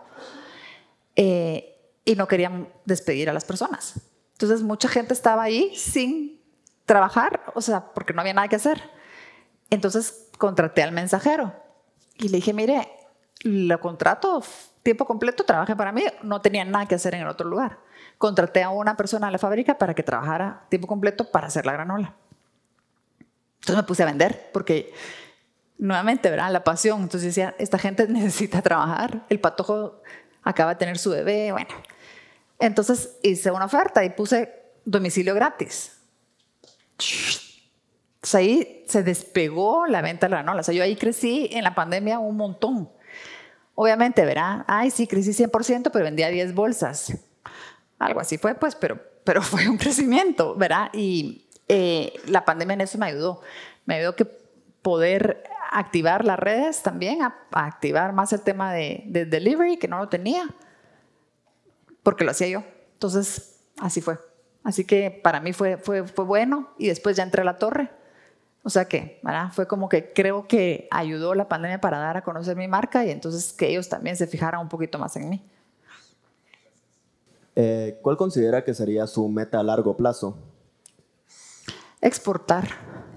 Y no querían despedir a las personas. Entonces, mucha gente estaba ahí sin trabajar, o sea, porque no había nada que hacer. Entonces, contraté al mensajero y le dije, mire, lo contrato tiempo completo, trabaje para mí. No tenía nada que hacer en el otro lugar. Contraté a una persona a la fábrica para que trabajara tiempo completo para hacer la granola. Entonces me puse a vender porque, nuevamente, ¿verdad? La pasión. Entonces decía, esta gente necesita trabajar. El patojo acaba de tener su bebé, bueno. Entonces hice una oferta y puse domicilio gratis. Entonces ahí se despegó la venta de la granola. O sea, yo ahí crecí en la pandemia un montón. Obviamente, ¿verdad? Ay, sí, crecí 100%, pero vendía 10 bolsas. Algo así fue, pues, pero fue un crecimiento, ¿verdad? Y la pandemia en eso me ayudó. Me ayudó que poder activar las redes también, a activar más el tema de delivery, que no lo tenía, porque lo hacía yo. Entonces, así fue. Así que para mí fue bueno y después ya entré a la torre. O sea que, ¿verdad? Fue como que creo que ayudó la pandemia para dar a conocer mi marca y entonces que ellos también se fijaran un poquito más en mí. ¿Cuál considera que sería su meta a largo plazo? Exportar.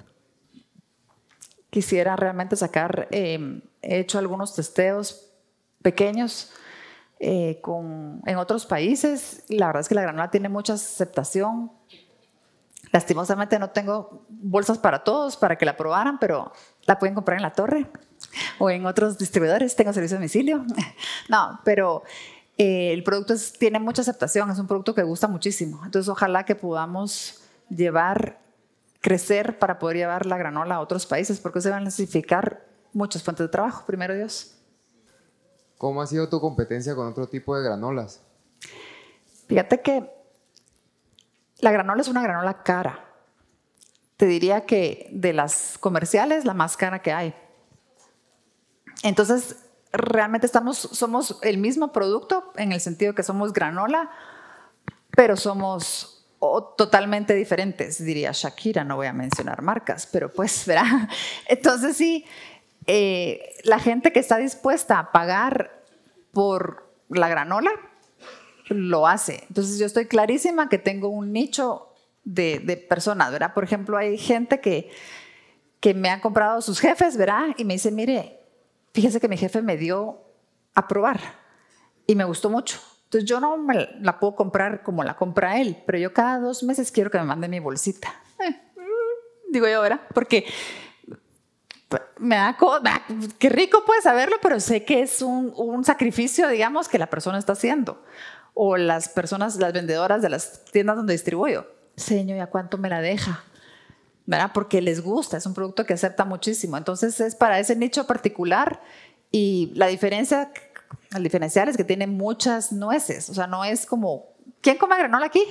Quisiera realmente sacar, he hecho algunos testeos pequeños en otros países. La verdad es que la granola tiene mucha aceptación. Lastimosamente no tengo bolsas para todos para que la probaran, pero la pueden comprar en La Torre o en otros distribuidores. Tengo servicio a domicilio. No, pero el producto tiene mucha aceptación. Es un producto que gusta muchísimo. Entonces, ojalá que podamos crecer para poder llevar la granola a otros países, porque se van a necesitar muchas fuentes de trabajo, primero Dios. ¿Cómo ha sido tu competencia con otro tipo de granolas? Fíjate que la granola es una granola cara. Te diría que de las comerciales, la más cara que hay. Entonces, realmente somos el mismo producto en el sentido que somos granola, pero somos totalmente diferentes, diría Shakira. No voy a mencionar marcas, pero pues, ¿verdad? Entonces sí, la gente que está dispuesta a pagar por la granola, lo hace. Entonces yo estoy clarísima que tengo un nicho de personas, ¿verdad? Por ejemplo, hay gente que me han comprado sus jefes, ¿verdad? Y me dice, mire, fíjese que mi jefe me dio a probar y me gustó mucho. Entonces yo no me la puedo comprar como la compra él, pero yo cada 2 meses quiero que me mande mi bolsita. Digo yo, ¿verdad? Porque me da qué rico puede saberlo, pero sé que es un sacrificio, digamos, que la persona está haciendo. O las personas, las vendedoras de las tiendas donde distribuyo. Señor, ¿y a cuánto me la deja? ¿Verdad? Porque les gusta, es un producto que acepta muchísimo. Entonces es para ese nicho particular y el diferencial es que tiene muchas nueces. O sea, no es como, ¿quién come granola aquí?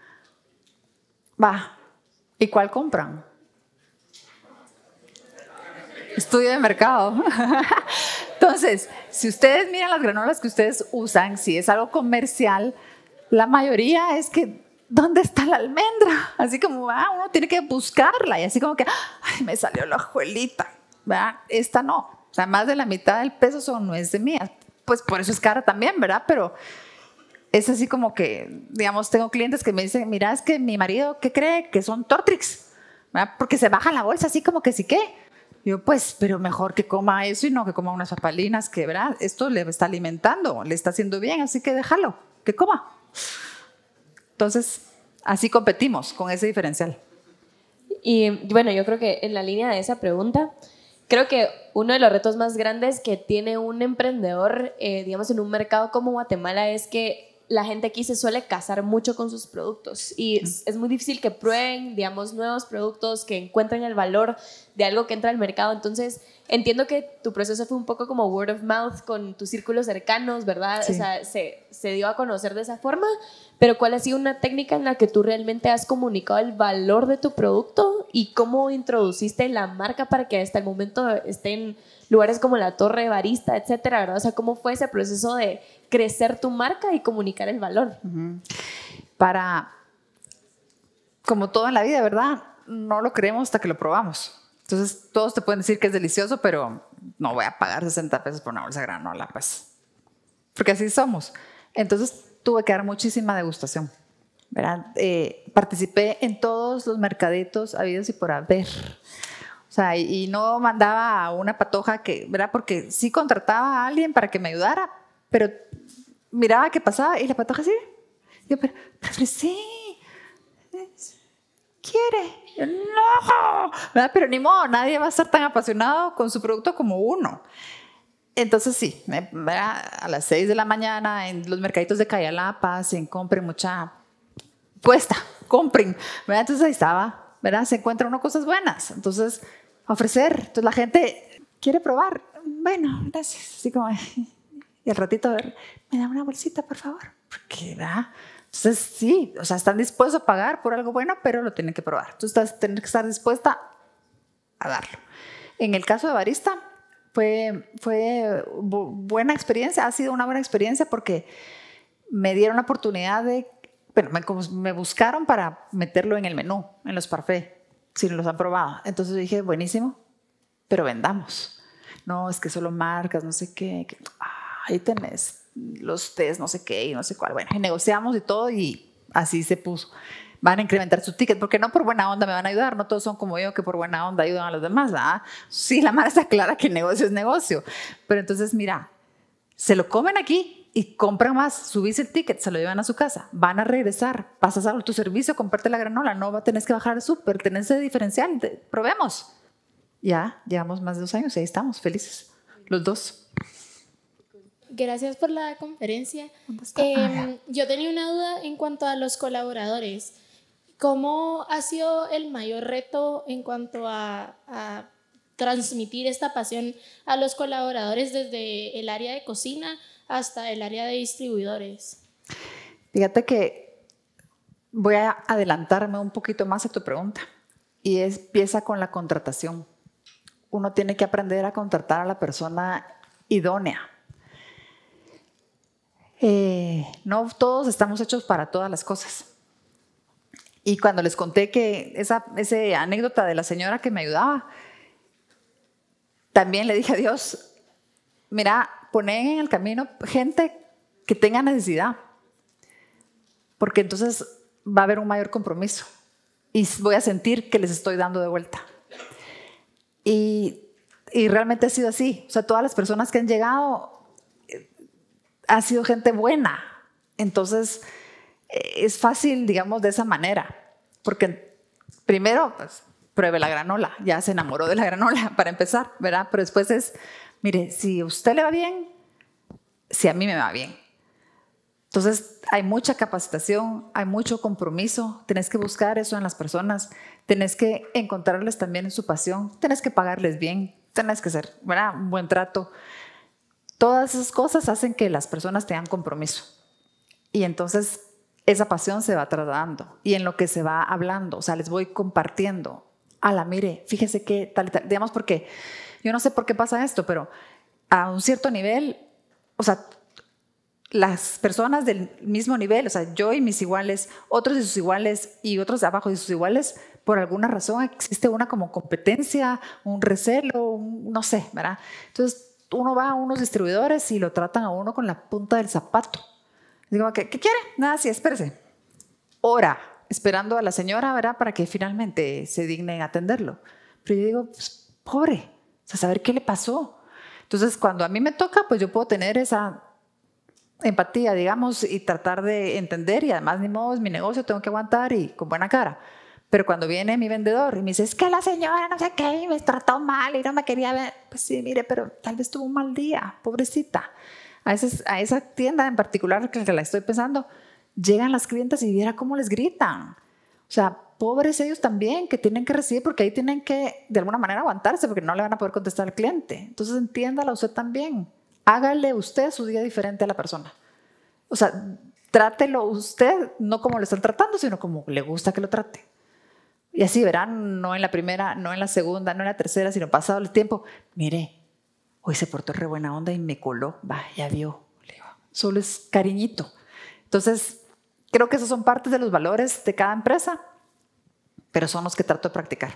Va. ¿Y cuál compran? Estudio de mercado. Entonces, si ustedes miran las granolas que ustedes usan, si es algo comercial, la mayoría es que, ¿dónde está la almendra? Así como, uno tiene que buscarla y así como que, ay, me salió la hojuelita. ¿Verdad? Esta no. O sea, más de la mitad del peso son nueces mías. Pues por eso es cara también, ¿verdad? Pero es así como que, digamos, tengo clientes que me dicen, mira, es que mi marido, ¿qué cree? Que son Tortrix, ¿verdad? Porque se baja la bolsa así como que sí que. Yo, pues, pero mejor que coma eso y no que coma unas papalinas, que, ¿verdad? Esto le está alimentando, le está haciendo bien, así que déjalo, que coma. Entonces, así competimos con ese diferencial. Y bueno, yo creo que en la línea de esa pregunta, creo que uno de los retos más grandes que tiene un emprendedor, digamos, en un mercado como Guatemala es que la gente aquí se suele casar mucho con sus productos y es muy difícil que prueben, digamos, nuevos productos, que encuentren el valor de algo que entra al mercado. Entonces, entiendo que tu proceso fue un poco como word of mouth con tus círculos cercanos, ¿verdad? Sí. O sea, se dio a conocer de esa forma, pero ¿cuál ha sido una técnica en la que tú realmente has comunicado el valor de tu producto y cómo introduciste la marca para que hasta el momento esté en lugares como La Torre, Barista, etcétera, ¿verdad? O sea, ¿cómo fue ese proceso de crecer tu marca y comunicar el valor? Como todo en la vida, ¿verdad? No lo creemos hasta que lo probamos. Entonces, todos te pueden decir que es delicioso, pero no voy a pagar 60 pesos por una bolsa de granola, pues. Porque así somos. Entonces, tuve que dar muchísima degustación, ¿verdad? Participé en todos los mercaditos habidos y por haber. O sea, y no mandaba a una patoja que, ¿verdad? Porque sí contrataba a alguien para que me ayudara, pero miraba qué pasaba y la patoja así. Yo, pero sí, quiere. Yo, no, ¿verdad? Pero ni modo, nadie va a estar tan apasionado con su producto como uno. Entonces sí, ¿verdad? A las 6 de la mañana en los mercaditos de Cayalapa, se compren mucha, cuesta, compren, ¿verdad? Entonces ahí estaba, ¿verdad? Se encuentra uno cosas buenas. Entonces, ofrecer. Entonces la gente quiere probar. Bueno, gracias. Así como, y al ratito, me da una bolsita, por favor. Porque, ¿verdad? Entonces, sí, o sea, están dispuestos a pagar por algo bueno, pero lo tienen que probar. Entonces, tienes que estar dispuesta a darlo. En el caso de Barista, fue buena experiencia, ha sido una buena experiencia porque me dieron la oportunidad de, bueno, me buscaron para meterlo en el menú, en los parfaits, si no los han probado. Entonces dije, buenísimo, pero vendamos. No, es que solo marcas, no sé qué. Ahí tenés los test, no sé qué y no sé cuál. Bueno, y negociamos y todo y así se puso. Van a incrementar su ticket, porque no por buena onda me van a ayudar, no todos son como yo que por buena onda ayudan a los demás, ¿verdad? Sí, la mara está clara que negocio es negocio, pero entonces mira, se lo comen aquí y compran más, subís el ticket, se lo llevan a su casa, van a regresar, pasas a tu servicio, comparte la granola, no tenés que bajar el súper, tenés ese diferencial, probemos. Ya, llevamos más de 2 años y ahí estamos, felices, los dos. Gracias por la conferencia. Yo tenía una duda en cuanto a los colaboradores. ¿Cómo ha sido el mayor reto en cuanto a transmitir esta pasión a los colaboradores desde el área de cocina hasta el área de distribuidores? Fíjate que voy a adelantarme un poquito más a tu pregunta y empieza con la contratación. Uno tiene que aprender a contratar a la persona idónea. No todos estamos hechos para todas las cosas. Y cuando les conté que esa anécdota de la señora que me ayudaba, también le dije a Dios, mira, poné en el camino gente que tenga necesidad, porque entonces va a haber un mayor compromiso y voy a sentir que les estoy dando de vuelta. Y realmente ha sido así. O sea, todas las personas que han llegado ha sido gente buena. Entonces, es fácil, digamos, de esa manera. Porque primero, pues, pruebe la granola. Ya se enamoró de la granola para empezar, ¿verdad? Pero después es, mire, si a usted le va bien, si a mí me va bien. Entonces, hay mucha capacitación, hay mucho compromiso. Tenés que buscar eso en las personas. Tenés que encontrarles también en su pasión. Tenés que pagarles bien. Tenés que hacer, ¿verdad?, un buen trato. Todas esas cosas hacen que las personas tengan compromiso. Y entonces esa pasión se va trasladando. Y en lo que se va hablando, o sea, les voy compartiendo. Mire, fíjese que tal y tal. Digamos, porque yo no sé por qué pasa esto, pero a un cierto nivel, o sea, las personas del mismo nivel, o sea, yo y mis iguales, otros y sus iguales y otros de abajo y sus iguales, por alguna razón existe una como competencia, un recelo, no sé, ¿verdad? Entonces, uno va a unos distribuidores y lo tratan a uno con la punta del zapato. Digo, ¿qué quiere? Nada, sí, espérese. Hora, esperando a la señora, ¿verdad?, para que finalmente se dignen a atenderlo. Pero yo digo, pues, pobre, o sea, saber qué le pasó. Entonces, cuando a mí me toca, pues yo puedo tener esa empatía, digamos, y tratar de entender, y además, ni modo, es mi negocio, tengo que aguantar y con buena cara. Pero cuando viene mi vendedor y me dice, es que la señora no sé qué, me trató mal y no me quería ver, pues sí, mire, pero tal vez tuvo un mal día, pobrecita. A esa tienda en particular que la estoy pensando, llegan las clientes y viera cómo les gritan. O sea, pobres ellos también, que tienen que recibir, porque ahí tienen que de alguna manera aguantarse, porque no le van a poder contestar al cliente. Entonces entiéndala usted también. Hágale usted su día diferente a la persona. O sea, trátelo usted no como lo están tratando, sino como le gusta que lo trate. Y así verán, no en la primera, no en la segunda, no en la tercera, sino pasado el tiempo. Mire, hoy se portó re buena onda y me coló. Va, ya vio. Solo es cariñito. Entonces, creo que esos son partes de los valores de cada empresa, pero son los que trato de practicar.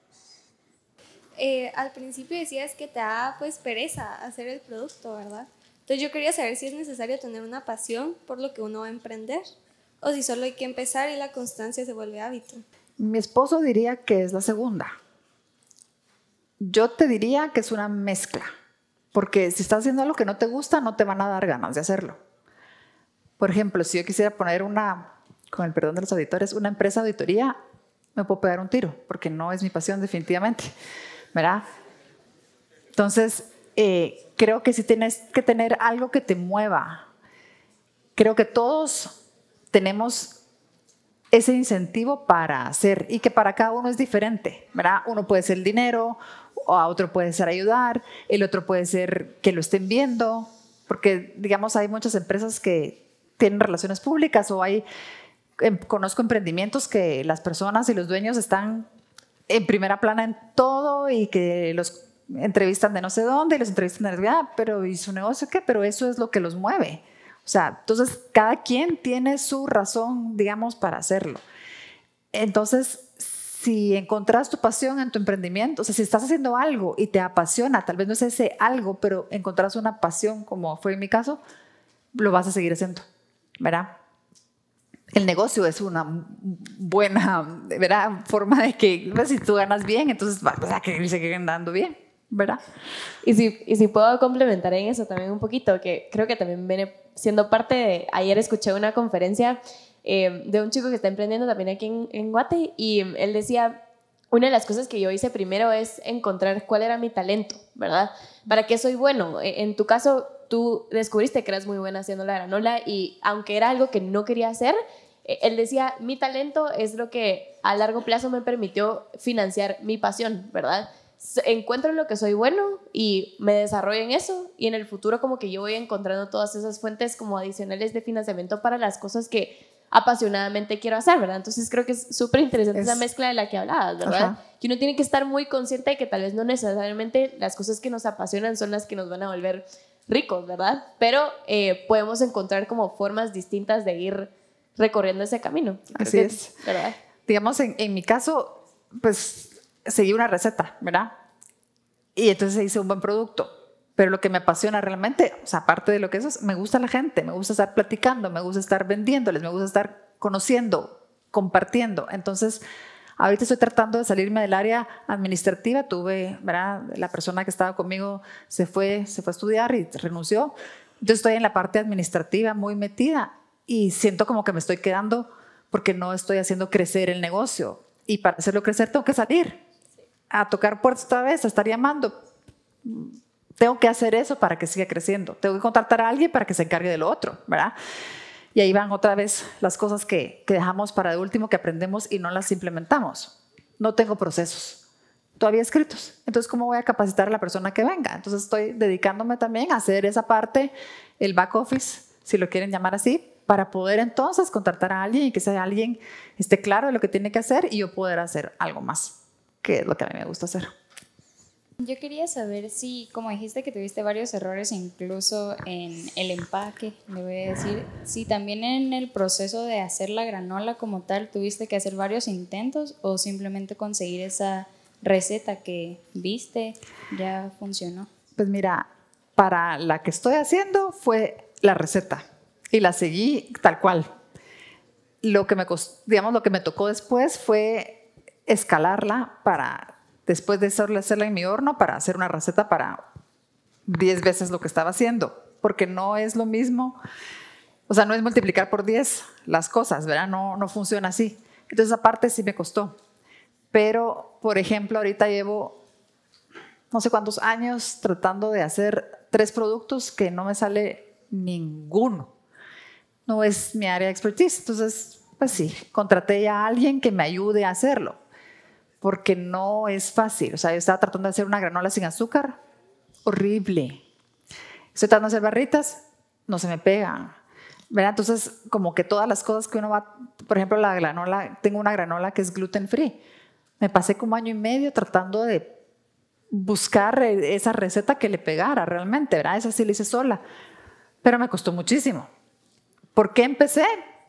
Al principio decías que te da pues pereza hacer el producto, ¿verdad? Entonces yo quería saber si es necesario tener una pasión por lo que uno va a emprender o si solo hay que empezar y la constancia se vuelve hábito. Mi esposo diría que es la segunda. Yo te diría que es una mezcla, porque si estás haciendo algo que no te gusta, no te van a dar ganas de hacerlo. Por ejemplo, si yo quisiera poner con el perdón de los auditores, una empresa de auditoría, me puedo pegar un tiro, porque no es mi pasión definitivamente, ¿verdad? Entonces, creo que sí tienes que tener algo que te mueva. Creo que todos tenemos ese incentivo para hacer y que para cada uno es diferente, ¿verdad? Uno puede ser el dinero, o a otro puede ser ayudar, el otro puede ser que lo estén viendo, porque digamos hay muchas empresas que tienen relaciones públicas conozco emprendimientos que las personas y los dueños están en primera plana en todo y que los entrevistan de no sé dónde y los entrevistan de pero ¿y su negocio qué? Pero eso es lo que los mueve. O sea, entonces cada quien tiene su razón, digamos, para hacerlo. Entonces, si encontrás tu pasión en tu emprendimiento, o sea, si estás haciendo algo y te apasiona, tal vez no es ese algo, pero encontrás una pasión, como fue en mi caso, lo vas a seguir haciendo, ¿verdad? El negocio es una buena, ¿verdad?, forma de que, pues, si tú ganas bien, entonces vas a seguir andando bien, ¿verdad? Y si puedo complementar en eso también un poquito, que creo que también viene siendo parte de... Ayer escuché una conferencia de un chico que está emprendiendo también aquí en Guate, y él decía, una de las cosas que yo hice primero es encontrar cuál era mi talento, ¿verdad? ¿Para qué soy bueno? En tu caso, tú descubriste que eras muy buena haciendo la granola, y aunque era algo que no quería hacer, él decía, mi talento es lo que a largo plazo me permitió financiar mi pasión, ¿verdad? Encuentro en lo que soy bueno y me desarrollo en eso, y en el futuro como que yo voy encontrando todas esas fuentes como adicionales de financiamiento para las cosas que apasionadamente quiero hacer, ¿verdad? Entonces creo que es súper interesante esa mezcla de la que hablabas, ¿verdad? Ajá. Que uno tiene que estar muy consciente de que tal vez no necesariamente las cosas que nos apasionan son las que nos van a volver ricos, ¿verdad? Pero podemos encontrar como formas distintas de ir recorriendo ese camino. Así es. ¿Verdad? Digamos, en mi caso, pues seguí una receta, ¿verdad? Y entonces hice un buen producto. Pero lo que me apasiona realmente, o sea, aparte de lo que eso es, me gusta la gente, me gusta estar platicando, me gusta estar vendiéndoles, me gusta estar conociendo, compartiendo. Entonces, ahorita estoy tratando de salirme del área administrativa. Tuve, ¿verdad?, la persona que estaba conmigo se fue a estudiar y renunció. Yo estoy en la parte administrativa muy metida y siento como que me estoy quedando porque no estoy haciendo crecer el negocio. Y para hacerlo crecer tengo que salir a tocar puertas otra vez, a estar llamando. Tengo que hacer eso para que siga creciendo. Tengo que contratar a alguien para que se encargue de lo otro, ¿verdad? Y ahí van otra vez las cosas que dejamos para de último, que aprendemos y no las implementamos. No tengo procesos todavía escritos. Entonces, ¿cómo voy a capacitar a la persona que venga? Entonces, estoy dedicándome también a hacer esa parte, el back office, si lo quieren llamar así, para poder entonces contratar a alguien y que ese alguien esté claro de lo que tiene que hacer y yo poder hacer algo más, que es lo que a mí me gusta hacer. Yo quería saber si, como dijiste que tuviste varios errores incluso en el empaque, le voy a decir, si también en el proceso de hacer la granola como tal tuviste que hacer varios intentos o simplemente conseguir esa receta que viste ya funcionó. Pues mira, para la que estoy haciendo fue la receta y la seguí tal cual. Lo que me tocó después fue escalarla para... Después de hacerla en mi horno, para hacer una receta para 10 veces lo que estaba haciendo, porque no es lo mismo, o sea, no es multiplicar por 10 las cosas, ¿verdad? No funciona así. Entonces, aparte sí me costó. Pero, por ejemplo, ahorita llevo no sé cuántos años tratando de hacer 3 productos que no me sale ninguno. No es mi área de expertise. Entonces, pues sí, contraté ya a alguien que me ayude a hacerlo, porque no es fácil. O sea, yo estaba tratando de hacer una granola sin azúcar, horrible. Estoy tratando de hacer barritas, no se me pegan, ¿verdad? Entonces, como que todas las cosas que uno va, por ejemplo, la granola, tengo una granola que es gluten free. Me pasé como 1 año y medio tratando de buscar esa receta que le pegara realmente, ¿verdad? Esa sí la hice sola, pero me costó muchísimo. ¿Por qué empecé?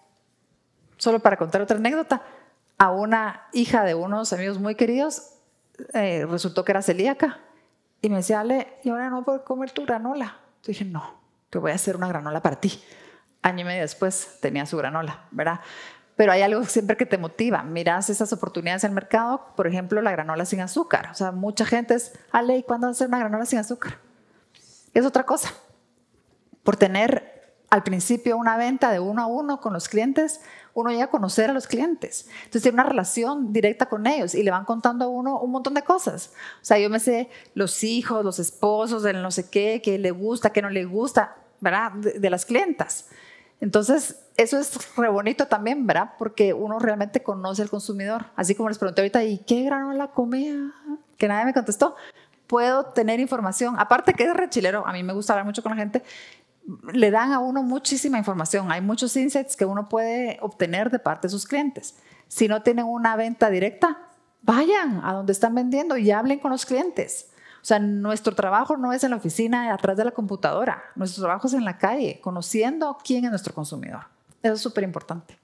Solo para contar otra anécdota. A una hija de unos amigos muy queridos resultó que era celíaca y me decía, Ale, ¿y ahora no puedo comer tu granola? Yo dije, no, te voy a hacer una granola para ti. 1 año y medio después tenía su granola, ¿verdad? Pero hay algo siempre que te motiva. Miras esas oportunidades en el mercado, por ejemplo, la granola sin azúcar. O sea, mucha gente es, Ale, ¿y cuándo vas a hacer una granola sin azúcar? Es otra cosa. Por tener al principio una venta de 1 a 1 con los clientes, uno llega a conocer a los clientes. Entonces tiene una relación directa con ellos y le van contando a uno un montón de cosas. O sea, yo me sé los hijos, los esposos, el no sé qué le gusta, qué no le gusta, ¿verdad? De las clientas. Entonces, eso es re bonito también, ¿verdad? Porque uno realmente conoce al consumidor. Así como les pregunté ahorita, ¿y qué granola comía? Que nadie me contestó. Puedo tener información. Aparte que es re chilero, a mí me gusta hablar mucho con la gente. Le dan a uno muchísima información. Hay muchos insights que uno puede obtener de parte de sus clientes. Si no tienen una venta directa, vayan a donde están vendiendo y hablen con los clientes. O sea, nuestro trabajo no es en la oficina, atrás de la computadora. Nuestro trabajo es en la calle, conociendo quién es nuestro consumidor. Eso es súper importante.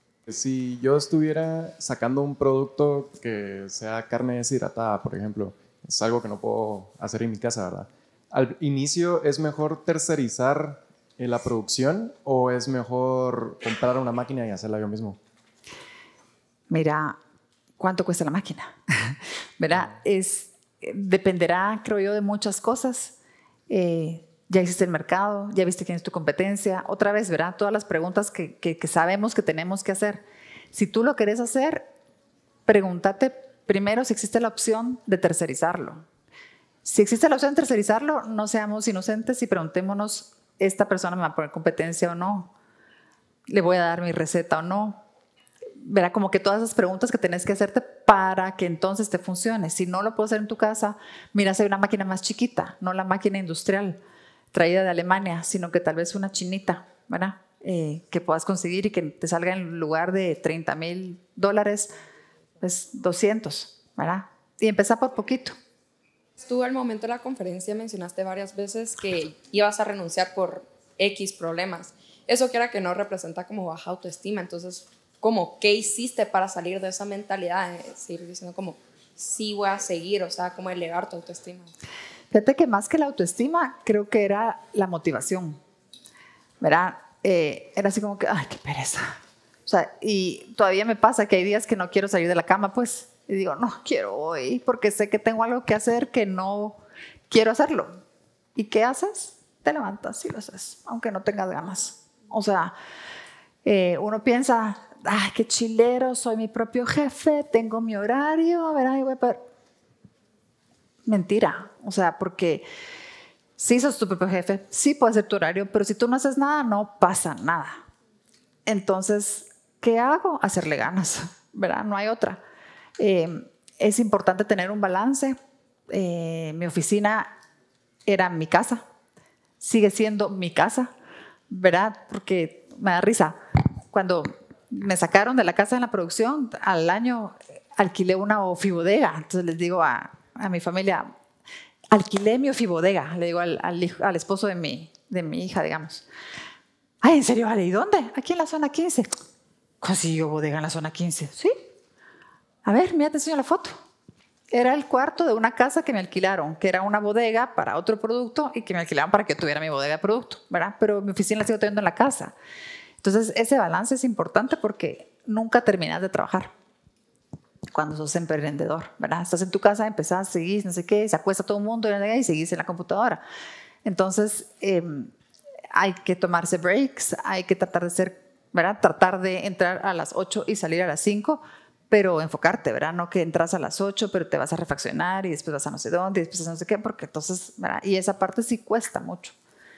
Si yo estuviera sacando un producto que sea carne deshidratada, por ejemplo, es algo que no puedo hacer en mi casa, ¿verdad? Al inicio es mejor tercerizar en la producción o es mejor comprar una máquina y hacerla yo mismo? Mira, ¿cuánto cuesta la máquina? ¿Verdad? Dependerá, creo yo, de muchas cosas. Ya hiciste el mercado, ya viste quién es tu competencia. Otra vez, ¿verdad? Todas las preguntas que sabemos que tenemos que hacer. Si tú lo querés hacer, pregúntate primero si existe la opción de tercerizarlo. Si existe la opción de tercerizarlo, no seamos inocentes y preguntémonos, ¿esta persona me va a poner competencia o no? ¿Le voy a dar mi receta o no? Verá, como que todas esas preguntas que tenés que hacerte para que entonces te funcione. Si no lo puedes hacer en tu casa, mira, hay una máquina más chiquita, no la máquina industrial traída de Alemania, sino que tal vez una chinita, ¿verdad? Que puedas conseguir y que te salga en lugar de $30,000, pues 200, ¿verdad? Y empezar por poquito. Tú al momento de la conferencia mencionaste varias veces que ibas a renunciar por X problemas. Eso quiera que no representa como baja autoestima. Entonces, ¿qué hiciste para salir de esa mentalidad? Seguir diciendo como, sí voy a seguir, o sea, como elevar tu autoestima. Fíjate que más que la autoestima, creo que era la motivación, ¿verdad? Era así como que, ay, qué pereza. O sea, y todavía me pasa que hay días que no quiero salir de la cama, pues, y digo, no quiero hoy, porque sé que tengo algo que hacer que no quiero hacerlo. ¿Y qué haces? Te levantas y lo haces, aunque no tengas ganas. O sea, uno piensa, ay, qué chilero, soy mi propio jefe, tengo mi horario, ¿verdad? Mentira, o sea, porque sí sos tu propio jefe, sí puedes ser tu horario, pero si tú no haces nada, no pasa nada. Entonces, ¿qué hago? Hacerle ganas, ¿verdad? No hay otra. Es importante tener un balance. Mi oficina era mi casa, sigue siendo mi casa, ¿verdad? Porque me da risa. Cuando me sacaron de la casa en la producción, al año alquilé una ofibodega. Entonces les digo a mi familia, alquilé mi ofibodega, le digo al esposo de mi hija, digamos. Ay, ¿en serio, Ale? ¿Y dónde? Aquí en la zona 15. ¿Consiguió bodega en la zona 15? Sí. A ver, mira, te enseño la foto. Era el cuarto de una casa que me alquilaron, que era una bodega para otro producto y que me alquilaron para que yo tuviera mi bodega de producto, ¿verdad? Pero mi oficina la sigo teniendo en la casa. Entonces, ese balance es importante porque nunca terminas de trabajar cuando sos emprendedor, ¿verdad? Estás en tu casa, empezás, seguís, no sé qué, se acuesta todo el mundo y seguís en la computadora. Entonces, hay que tomarse breaks, hay que tratar de ser, ¿verdad? Tratar de entrar a las 8 y salir a las 5, pero enfocarte, ¿verdad? No que entras a las 8, pero te vas a refaccionar y después vas a no sé dónde y después a no sé qué, porque entonces, ¿verdad? Y esa parte sí cuesta mucho.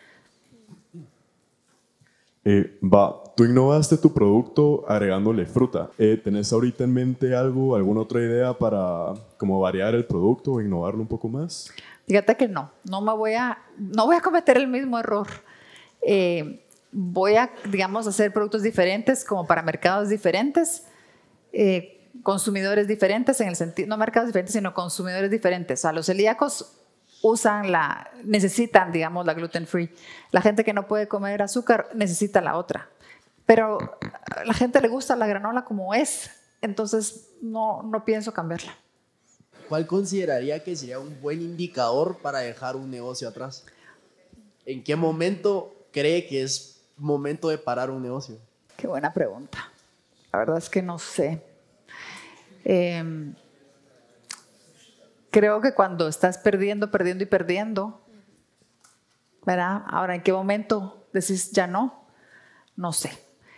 Tú innovaste tu producto agregándole fruta. ¿Tenés ahorita en mente alguna otra idea para como variar el producto o innovarlo un poco más? Fíjate que no voy a cometer el mismo error. Voy a, digamos, hacer productos diferentes como para mercados diferentes, consumidores diferentes en el sentido, no mercados diferentes, sino consumidores diferentes. O sea, los celíacos necesitan, digamos, la gluten free. La gente que no puede comer azúcar necesita la otra. Pero a la gente le gusta la granola como es, entonces no pienso cambiarla. ¿Cuál consideraría que sería un buen indicador para dejar un negocio atrás? ¿En qué momento cree que es momento de parar un negocio? Qué buena pregunta. La verdad es que no sé. Creo que cuando estás perdiendo, ¿verdad? Ahora, ¿en qué momento decís ya no? No sé.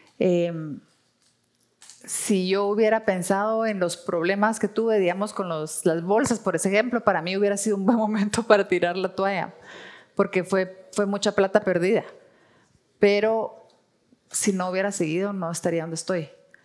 Si yo hubiera pensado en los problemas que tuve, digamos, con las bolsas, por ejemplo, para mí hubiera sido un buen momento para tirar la toalla, porque fue mucha plata perdida. Pero si no hubiera seguido, no estaría donde estoy.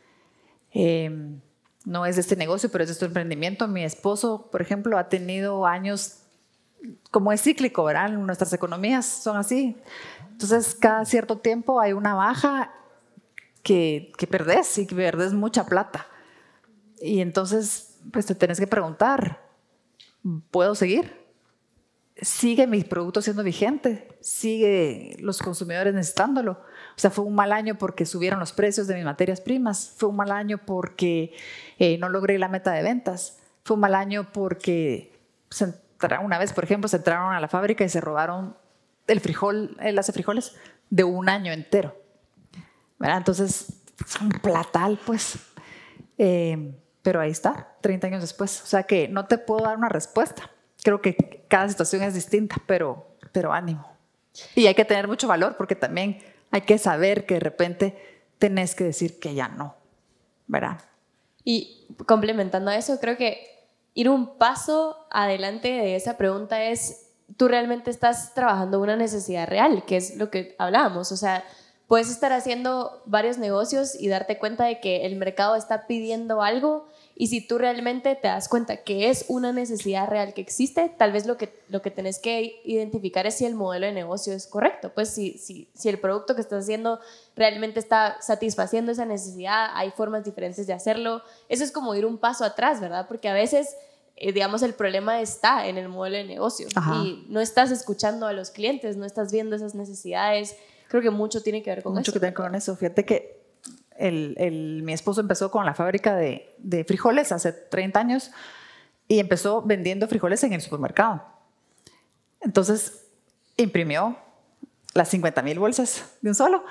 No es de este negocio, pero es de este emprendimiento. Mi esposo, por ejemplo, ha tenido años, como es cíclico, ¿verdad? Nuestras economías son así. Entonces, cada cierto tiempo hay una baja que perdés y que perdés mucha plata. Y entonces, pues te tenés que preguntar, ¿puedo seguir? ¿Sigue mi producto siendo vigente? ¿Sigue los consumidores necesitándolo? O sea, fue un mal año porque subieron los precios de mis materias primas. Fue un mal año porque no logré la meta de ventas. Fue un mal año porque una vez, por ejemplo, se entraron a la fábrica y se robaron el frijol, el hace frijoles, de un año entero, ¿verdad? Entonces, es un platal, pues. Pero ahí está, 30 años después. O sea que no te puedo dar una respuesta. Creo que cada situación es distinta, pero ánimo. Y hay que tener mucho valor porque también hay que saber que de repente tenés que decir que ya no, ¿verdad? Y complementando a eso, creo que ir un paso adelante de esa pregunta es, tú realmente estás trabajando una necesidad real, que es lo que hablábamos. O sea, puedes estar haciendo varios negocios y darte cuenta de que el mercado está pidiendo algo, y si tú realmente te das cuenta que es una necesidad real que existe, tal vez lo que tenés que identificar es si el modelo de negocio es correcto. Pues si el producto que estás haciendo realmente está satisfaciendo esa necesidad, hay formas diferentes de hacerlo. Eso es como ir un paso atrás, ¿verdad? Porque a veces, digamos, el problema está en el modelo de negocio. Ajá. Y no estás escuchando a los clientes, no estás viendo esas necesidades. Creo que mucho tiene que ver con eso. Mucho que tiene que ver con eso. Fíjate que mi esposo empezó con la fábrica de frijoles hace 30 años y empezó vendiendo frijoles en el supermercado. Entonces imprimió las 50,000 bolsas de un solo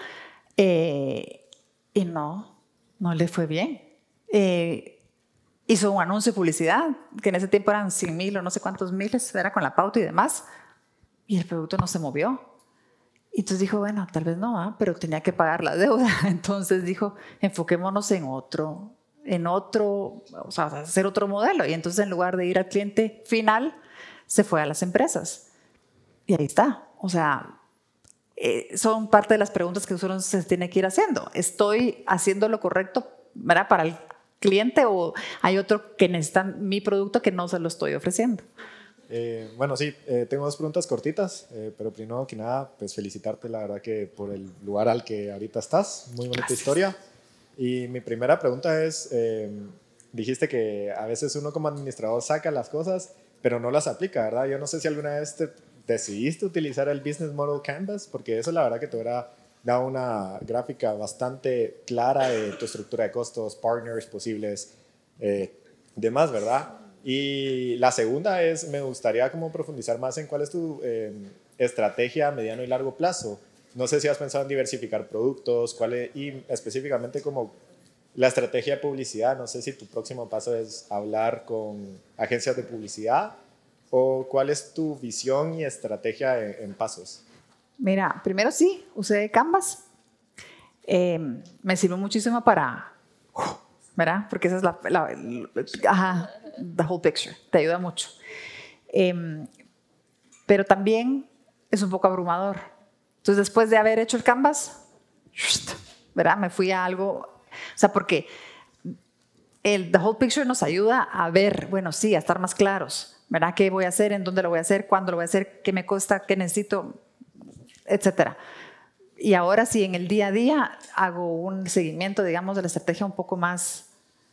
y no le fue bien. Hizo un anuncio de publicidad que en ese tiempo eran 100,000 o no sé cuántos miles, era con la pauta y demás, y el producto no se movió. Y entonces dijo, bueno, tal vez no, pero tenía que pagar la deuda. Entonces dijo, enfoquémonos en otro, o sea, hacer otro modelo. Y entonces en lugar de ir al cliente final, se fue a las empresas. Y ahí está. O sea, son parte de las preguntas que uno se tiene que ir haciendo. ¿Estoy haciendo lo correcto, ¿verdad?, para el cliente, o hay otro que necesita mi producto que no se lo estoy ofreciendo? Bueno, sí, tengo dos preguntas cortitas, pero primero que nada, pues felicitarte, la verdad, que por el lugar al que ahorita estás. Muy bonita Gracias. Historia. Y mi primera pregunta es, dijiste que a veces uno como administrador saca las cosas, pero no las aplica, ¿verdad? Yo no sé si alguna vez decidiste utilizar el Business Model Canvas, porque eso la verdad que te hubiera dado una gráfica bastante clara de tu estructura de costos, partners posibles, demás, ¿verdad? Y la segunda es, me gustaría como profundizar más en cuál es tu estrategia a mediano y largo plazo. No sé si has pensado en diversificar productos, y específicamente como la estrategia de publicidad. No sé si tu próximo paso es hablar con agencias de publicidad, o cuál es tu visión y estrategia en pasos. Mira, primero sí, usé Canvas. Me sirvió muchísimo para, ¿verdad? Porque esa es the whole picture, te ayuda mucho. Pero también es un poco abrumador. Entonces, después de haber hecho el Canvas, ¿verdad?, me fui a algo, o sea, porque the whole picture nos ayuda a ver, bueno, sí, a estar más claros, ¿verdad? ¿Qué voy a hacer? ¿En dónde lo voy a hacer? ¿Cuándo lo voy a hacer? ¿Qué me cuesta? ¿Qué necesito? Etcétera. Y ahora sí, en el día a día hago un seguimiento, digamos, de la estrategia un poco más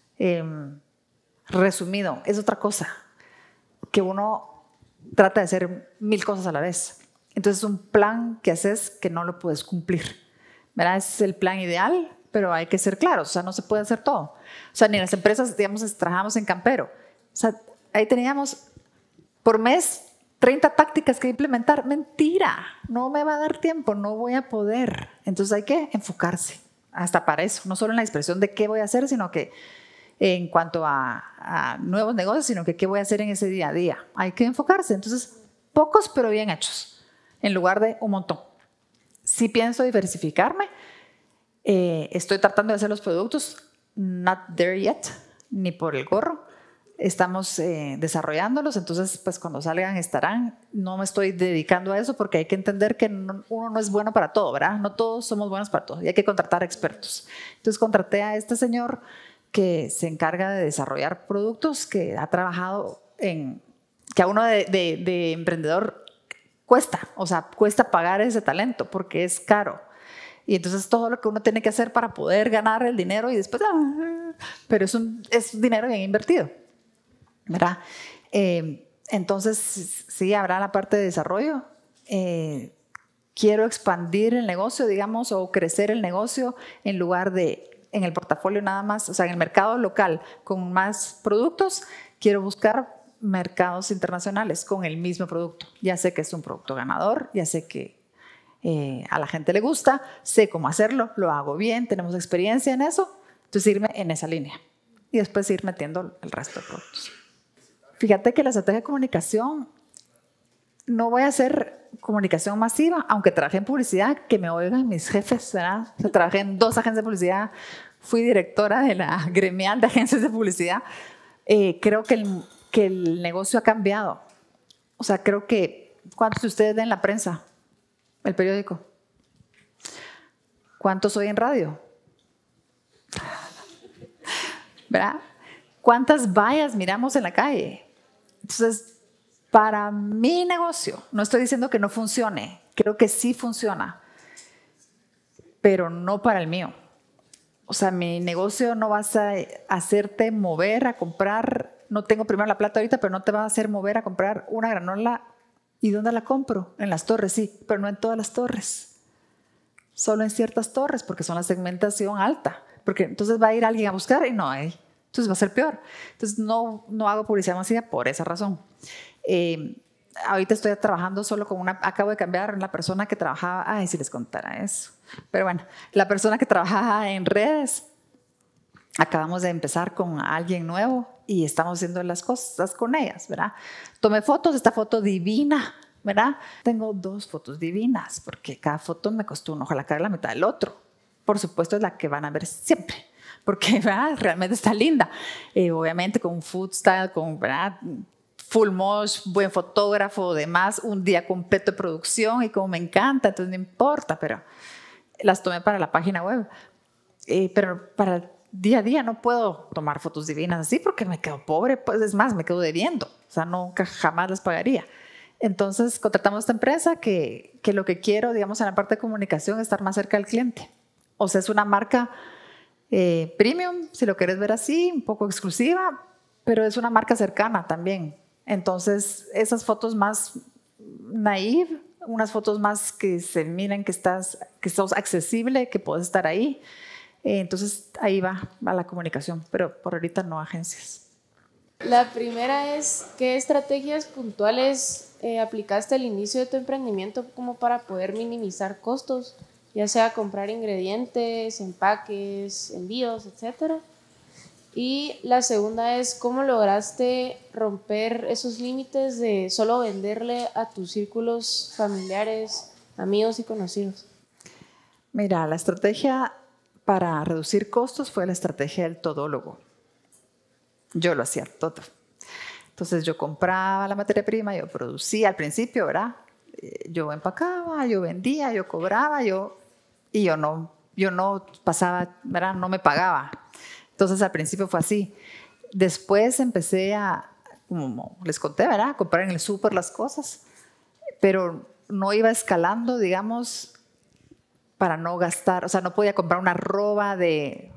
resumido. Es otra cosa, que uno trata de hacer 1000 cosas a la vez. Entonces es un plan que haces que no lo puedes cumplir, ¿verdad? Es el plan ideal, pero hay que ser claros, o sea, no se puede hacer todo. O sea, ni las empresas, digamos, trabajamos en Campero. O sea, ahí teníamos por mes 30 tácticas que implementar. Mentira, no me va a dar tiempo, no voy a poder. Entonces hay que enfocarse hasta para eso, no solo en la expresión de qué voy a hacer, sino que en cuanto a nuevos negocios, sino que qué voy a hacer en ese día a día. Hay que enfocarse. Entonces, pocos pero bien hechos, en lugar de un montón. Si pienso diversificarme, estoy tratando de hacer los productos, not there yet, ni por el gorro. Estamos desarrollándolos, entonces pues cuando salgan estarán. No me estoy dedicando a eso porque hay que entender que uno no es bueno para todo, ¿verdad? No todos somos buenos para todo y hay que contratar expertos. Entonces contraté a este señor que se encarga de desarrollar productos, que ha trabajado que a uno de emprendedor cuesta, o sea, cuesta pagar ese talento porque es caro. Y entonces todo lo que uno tiene que hacer para poder ganar el dinero y después, pero es dinero bien invertido, ¿verdad? Entonces, sí, habrá la parte de desarrollo. Quiero expandir el negocio, digamos, o crecer el negocio en lugar de en el portafolio nada más, o sea, en el mercado local con más productos. Quiero buscar mercados internacionales con el mismo producto. Ya sé que es un producto ganador, ya sé que A la gente le gusta, sé cómo hacerlo, lo hago bien, tenemos experiencia en eso, entonces irme en esa línea y después ir metiendo el resto de productos. Fíjate que la estrategia de comunicación, no voy a hacer comunicación masiva, aunque trabajé en publicidad, que me oigan mis jefes, ¿verdad? O sea, trabajé en 2 agencias de publicidad, fui directora de la gremial de agencias de publicidad. Creo que el negocio ha cambiado. O sea, creo que, ¿cuántos de ustedes leen la prensa? El periódico. ¿Cuántos oyen radio? ¿Verdad? ¿Cuántas vallas miramos en la calle? Entonces, para mi negocio, no estoy diciendo que no funcione, creo que sí funciona, pero no para el mío. O sea, mi negocio no vas a hacerte mover a comprar, no tengo primero la plata ahorita, pero no te va a hacer mover a comprar una granola. ¿Y dónde la compro? En las torres, sí, pero no en todas las torres. Solo en ciertas torres, porque son la segmentación alta. Porque entonces va a ir alguien a buscar y no hay. Entonces va a ser peor. Entonces no hago publicidad masiva por esa razón. Ahorita estoy trabajando solo con acabo de cambiar la persona que trabajaba, ay, si les contara eso. Pero bueno, la persona que trabajaba en redes, acabamos de empezar con alguien nuevo y estamos haciendo las cosas con ellas, ¿verdad? Tomé fotos, esta foto divina, ¿verdad? Tengo 2 fotos divinas porque cada foto me costó un ojo a la cara la mitad del otro. Por supuesto es la que van a ver siempre, porque ¿verdad? Realmente está linda. Obviamente con food style, con ¿verdad? Full mosh, buen fotógrafo, demás, un día completo de producción y como me encanta, entonces no importa, pero las tomé para la página web. Pero para día a día no puedo tomar fotos divinas así porque me quedo pobre, pues es más, me quedo debiendo, o sea, nunca jamás las pagaría. Entonces contratamos esta empresa que lo que quiero, digamos, en la parte de comunicación es estar más cerca del cliente. O sea, es una marca premium, si lo quieres ver así, un poco exclusiva, pero es una marca cercana también. Entonces, esas fotos más naive, unas fotos más que se miren que sos accesible, que puedes estar ahí. Entonces ahí va la comunicación, pero por ahorita no agencias. La primera es, ¿qué estrategias puntuales aplicaste al inicio de tu emprendimiento como para poder minimizar costos, ya sea comprar ingredientes, empaques, envíos, etcétera? Y la segunda es, ¿cómo lograste romper esos límites de solo venderle a tus círculos familiares, amigos y conocidos? Mira, la estrategia para reducir costos fue la estrategia del todólogo. Yo lo hacía todo. Entonces yo compraba la materia prima, yo producía al principio, ¿verdad? Yo empacaba, yo vendía, yo cobraba, y yo no pasaba, ¿verdad? No me pagaba. Entonces al principio fue así. Después empecé a, como les conté, ¿verdad? A comprar en el súper las cosas, pero no iba escalando, digamos, para no gastar, o sea, no podía comprar una arroba de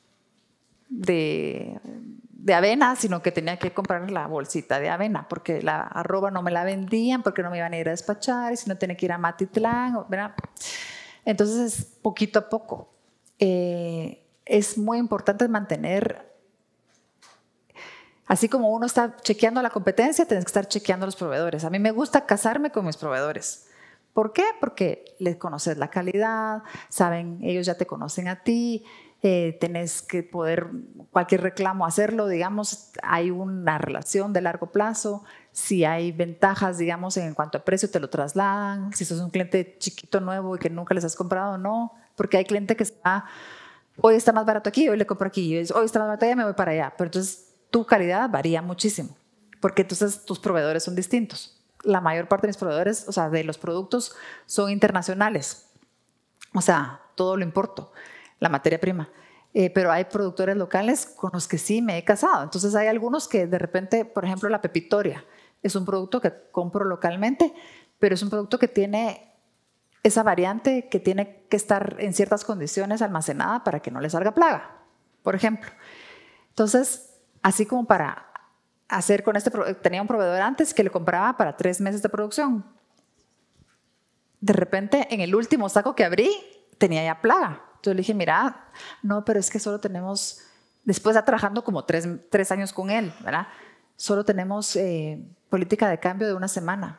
avena, sino que tenía que comprar la bolsita de avena, porque la arroba no me la vendían, porque no me iban a ir a despachar, y si no tenía que ir a Matitlán, ¿verdad? Entonces, poquito a poco. Es muy importante mantener, así como uno está chequeando la competencia, tienes que estar chequeando los proveedores. A mí me gusta casarme con mis proveedores. ¿Por qué? Porque les conoces la calidad, saben, ellos ya te conocen a ti, tenés que poder, cualquier reclamo hacerlo, digamos, hay una relación de largo plazo, si hay ventajas, digamos, en cuanto a precio te lo trasladan, si sos un cliente chiquito nuevo y que nunca les has comprado, no, porque hay cliente que se va, hoy está más barato aquí, hoy le compro aquí, hoy está más barato allá, me voy para allá, pero entonces tu calidad varía muchísimo, porque entonces tus proveedores son distintos. La mayor parte de mis proveedores, o sea, de los productos son internacionales, o sea, todo lo importo, la materia prima. Pero hay productores locales con los que sí me he casado. Entonces hay algunos que de repente, por ejemplo, la pepitoria es un producto que compro localmente, pero es un producto que tiene esa variante que tiene que estar en ciertas condiciones almacenada para que no le salga plaga, por ejemplo. Entonces, así como para hacer con tenía un proveedor antes que le compraba para 3 meses de producción. De repente, en el último saco que abrí, tenía ya plaga. Entonces le dije, mira, no, pero es que solo tenemos, después de trabajando como 3 años con él, ¿verdad? Solo tenemos política de cambio de 1 semana. Yo,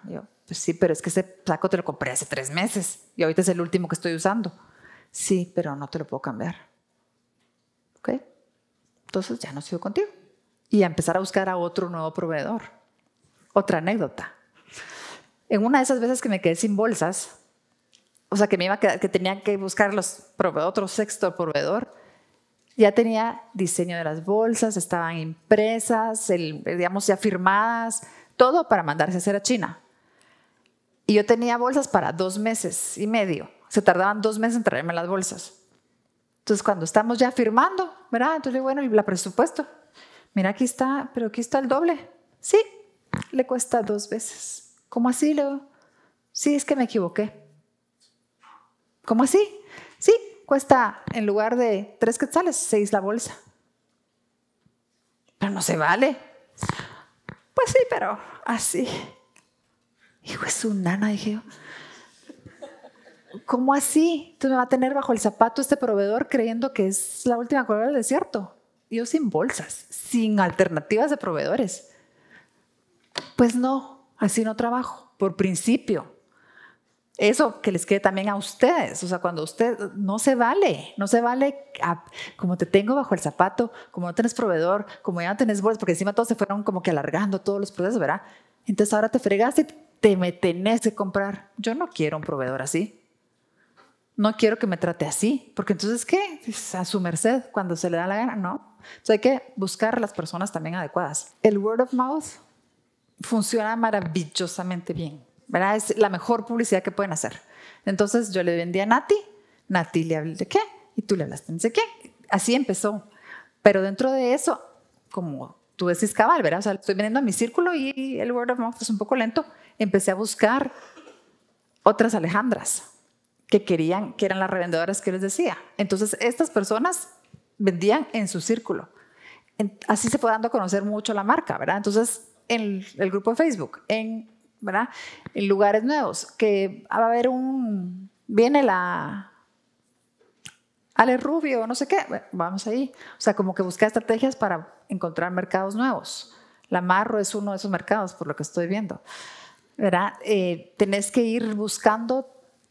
Pues sí, pero es que ese saco te lo compré hace 3 meses y ahorita es el último que estoy usando. Sí, pero no te lo puedo cambiar. ¿Ok? Entonces ya no sigo contigo. Y a empezar a buscar a otro nuevo proveedor. Otra anécdota. En una de esas veces que me quedé sin bolsas, o sea, que me iba a quedar, que tenía que buscar otro sexto proveedor, ya tenía diseño de las bolsas, estaban impresas, digamos ya firmadas, todo para mandarse a hacer a China. Y yo tenía bolsas para 2 meses y medio. Se tardaban 2 meses en traerme las bolsas. Entonces, cuando estamos ya firmando, ¿verdad? Entonces, le digo, bueno, ¿y el presupuesto? Mira, aquí está, pero aquí está el doble. Sí, le cuesta 2 veces. ¿Cómo así, Leo? Sí, es que me equivoqué. ¿Cómo así? Sí, cuesta en lugar de 3 quetzales, 6 la bolsa. Pero no se vale. Pues sí, pero así. Hijo de su nana, dije yo. ¿Cómo así? Entonces me va a tener bajo el zapato este proveedor creyendo que es la última Coca-Cola del desierto. Yo sin bolsas, sin alternativas de proveedores. Pues no, así no trabajo, por principio. Eso que les quede también a ustedes. O sea, cuando usted no se vale como te tengo bajo el zapato, como no tenés proveedor, como ya no tenés bolsas, porque encima todos se fueron como que alargando todos los procesos, ¿verdad? Entonces ahora te fregaste y me tenés que comprar. Yo no quiero un proveedor así. No quiero que me trate así, porque entonces, ¿qué? A su merced, cuando se le da la gana, ¿no? Entonces hay que buscar a las personas también adecuadas. El word of mouth funciona maravillosamente bien, ¿verdad? Es la mejor publicidad que pueden hacer. Entonces yo le vendí a Nati le hablé de qué, y tú le hablaste de qué. Así empezó. Pero dentro de eso, como tú decís cabal, ¿verdad? O sea, estoy vendiendo a mi círculo y el word of mouth es un poco lento. Empecé a buscar otras Alejandras que eran las revendedoras que les decía. Entonces, estas personas vendían en su círculo. Así se fue dando a conocer mucho la marca, ¿verdad? Entonces, en el grupo de Facebook, ¿verdad? En lugares nuevos, que va a haber viene la Ale Rubio, no sé qué, bueno, vamos ahí. O sea, como que buscar estrategias para encontrar mercados nuevos. La Marro es uno de esos mercados, por lo que estoy viendo, ¿verdad? Tenés que ir buscando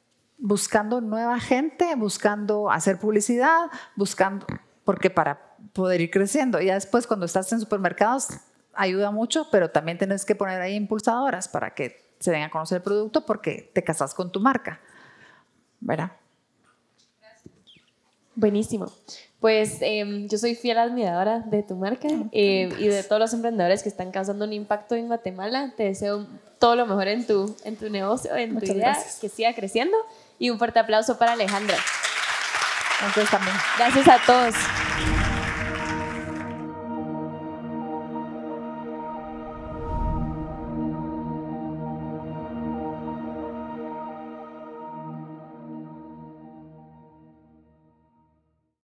nueva gente, buscando hacer publicidad, porque para poder ir creciendo. Y ya después cuando estás en supermercados ayuda mucho, pero también tienes que poner ahí impulsadoras para que se den a conocer el producto porque te casas con tu marca, ¿verdad? Buenísimo. Pues yo soy fiel admiradora de tu marca y de todos los emprendedores que están causando un impacto en Guatemala. Te deseo todo lo mejor en tu negocio, en tu idea, gracias. Que siga creciendo. Y un fuerte aplauso para Alejandra. Entonces también. Gracias a todos.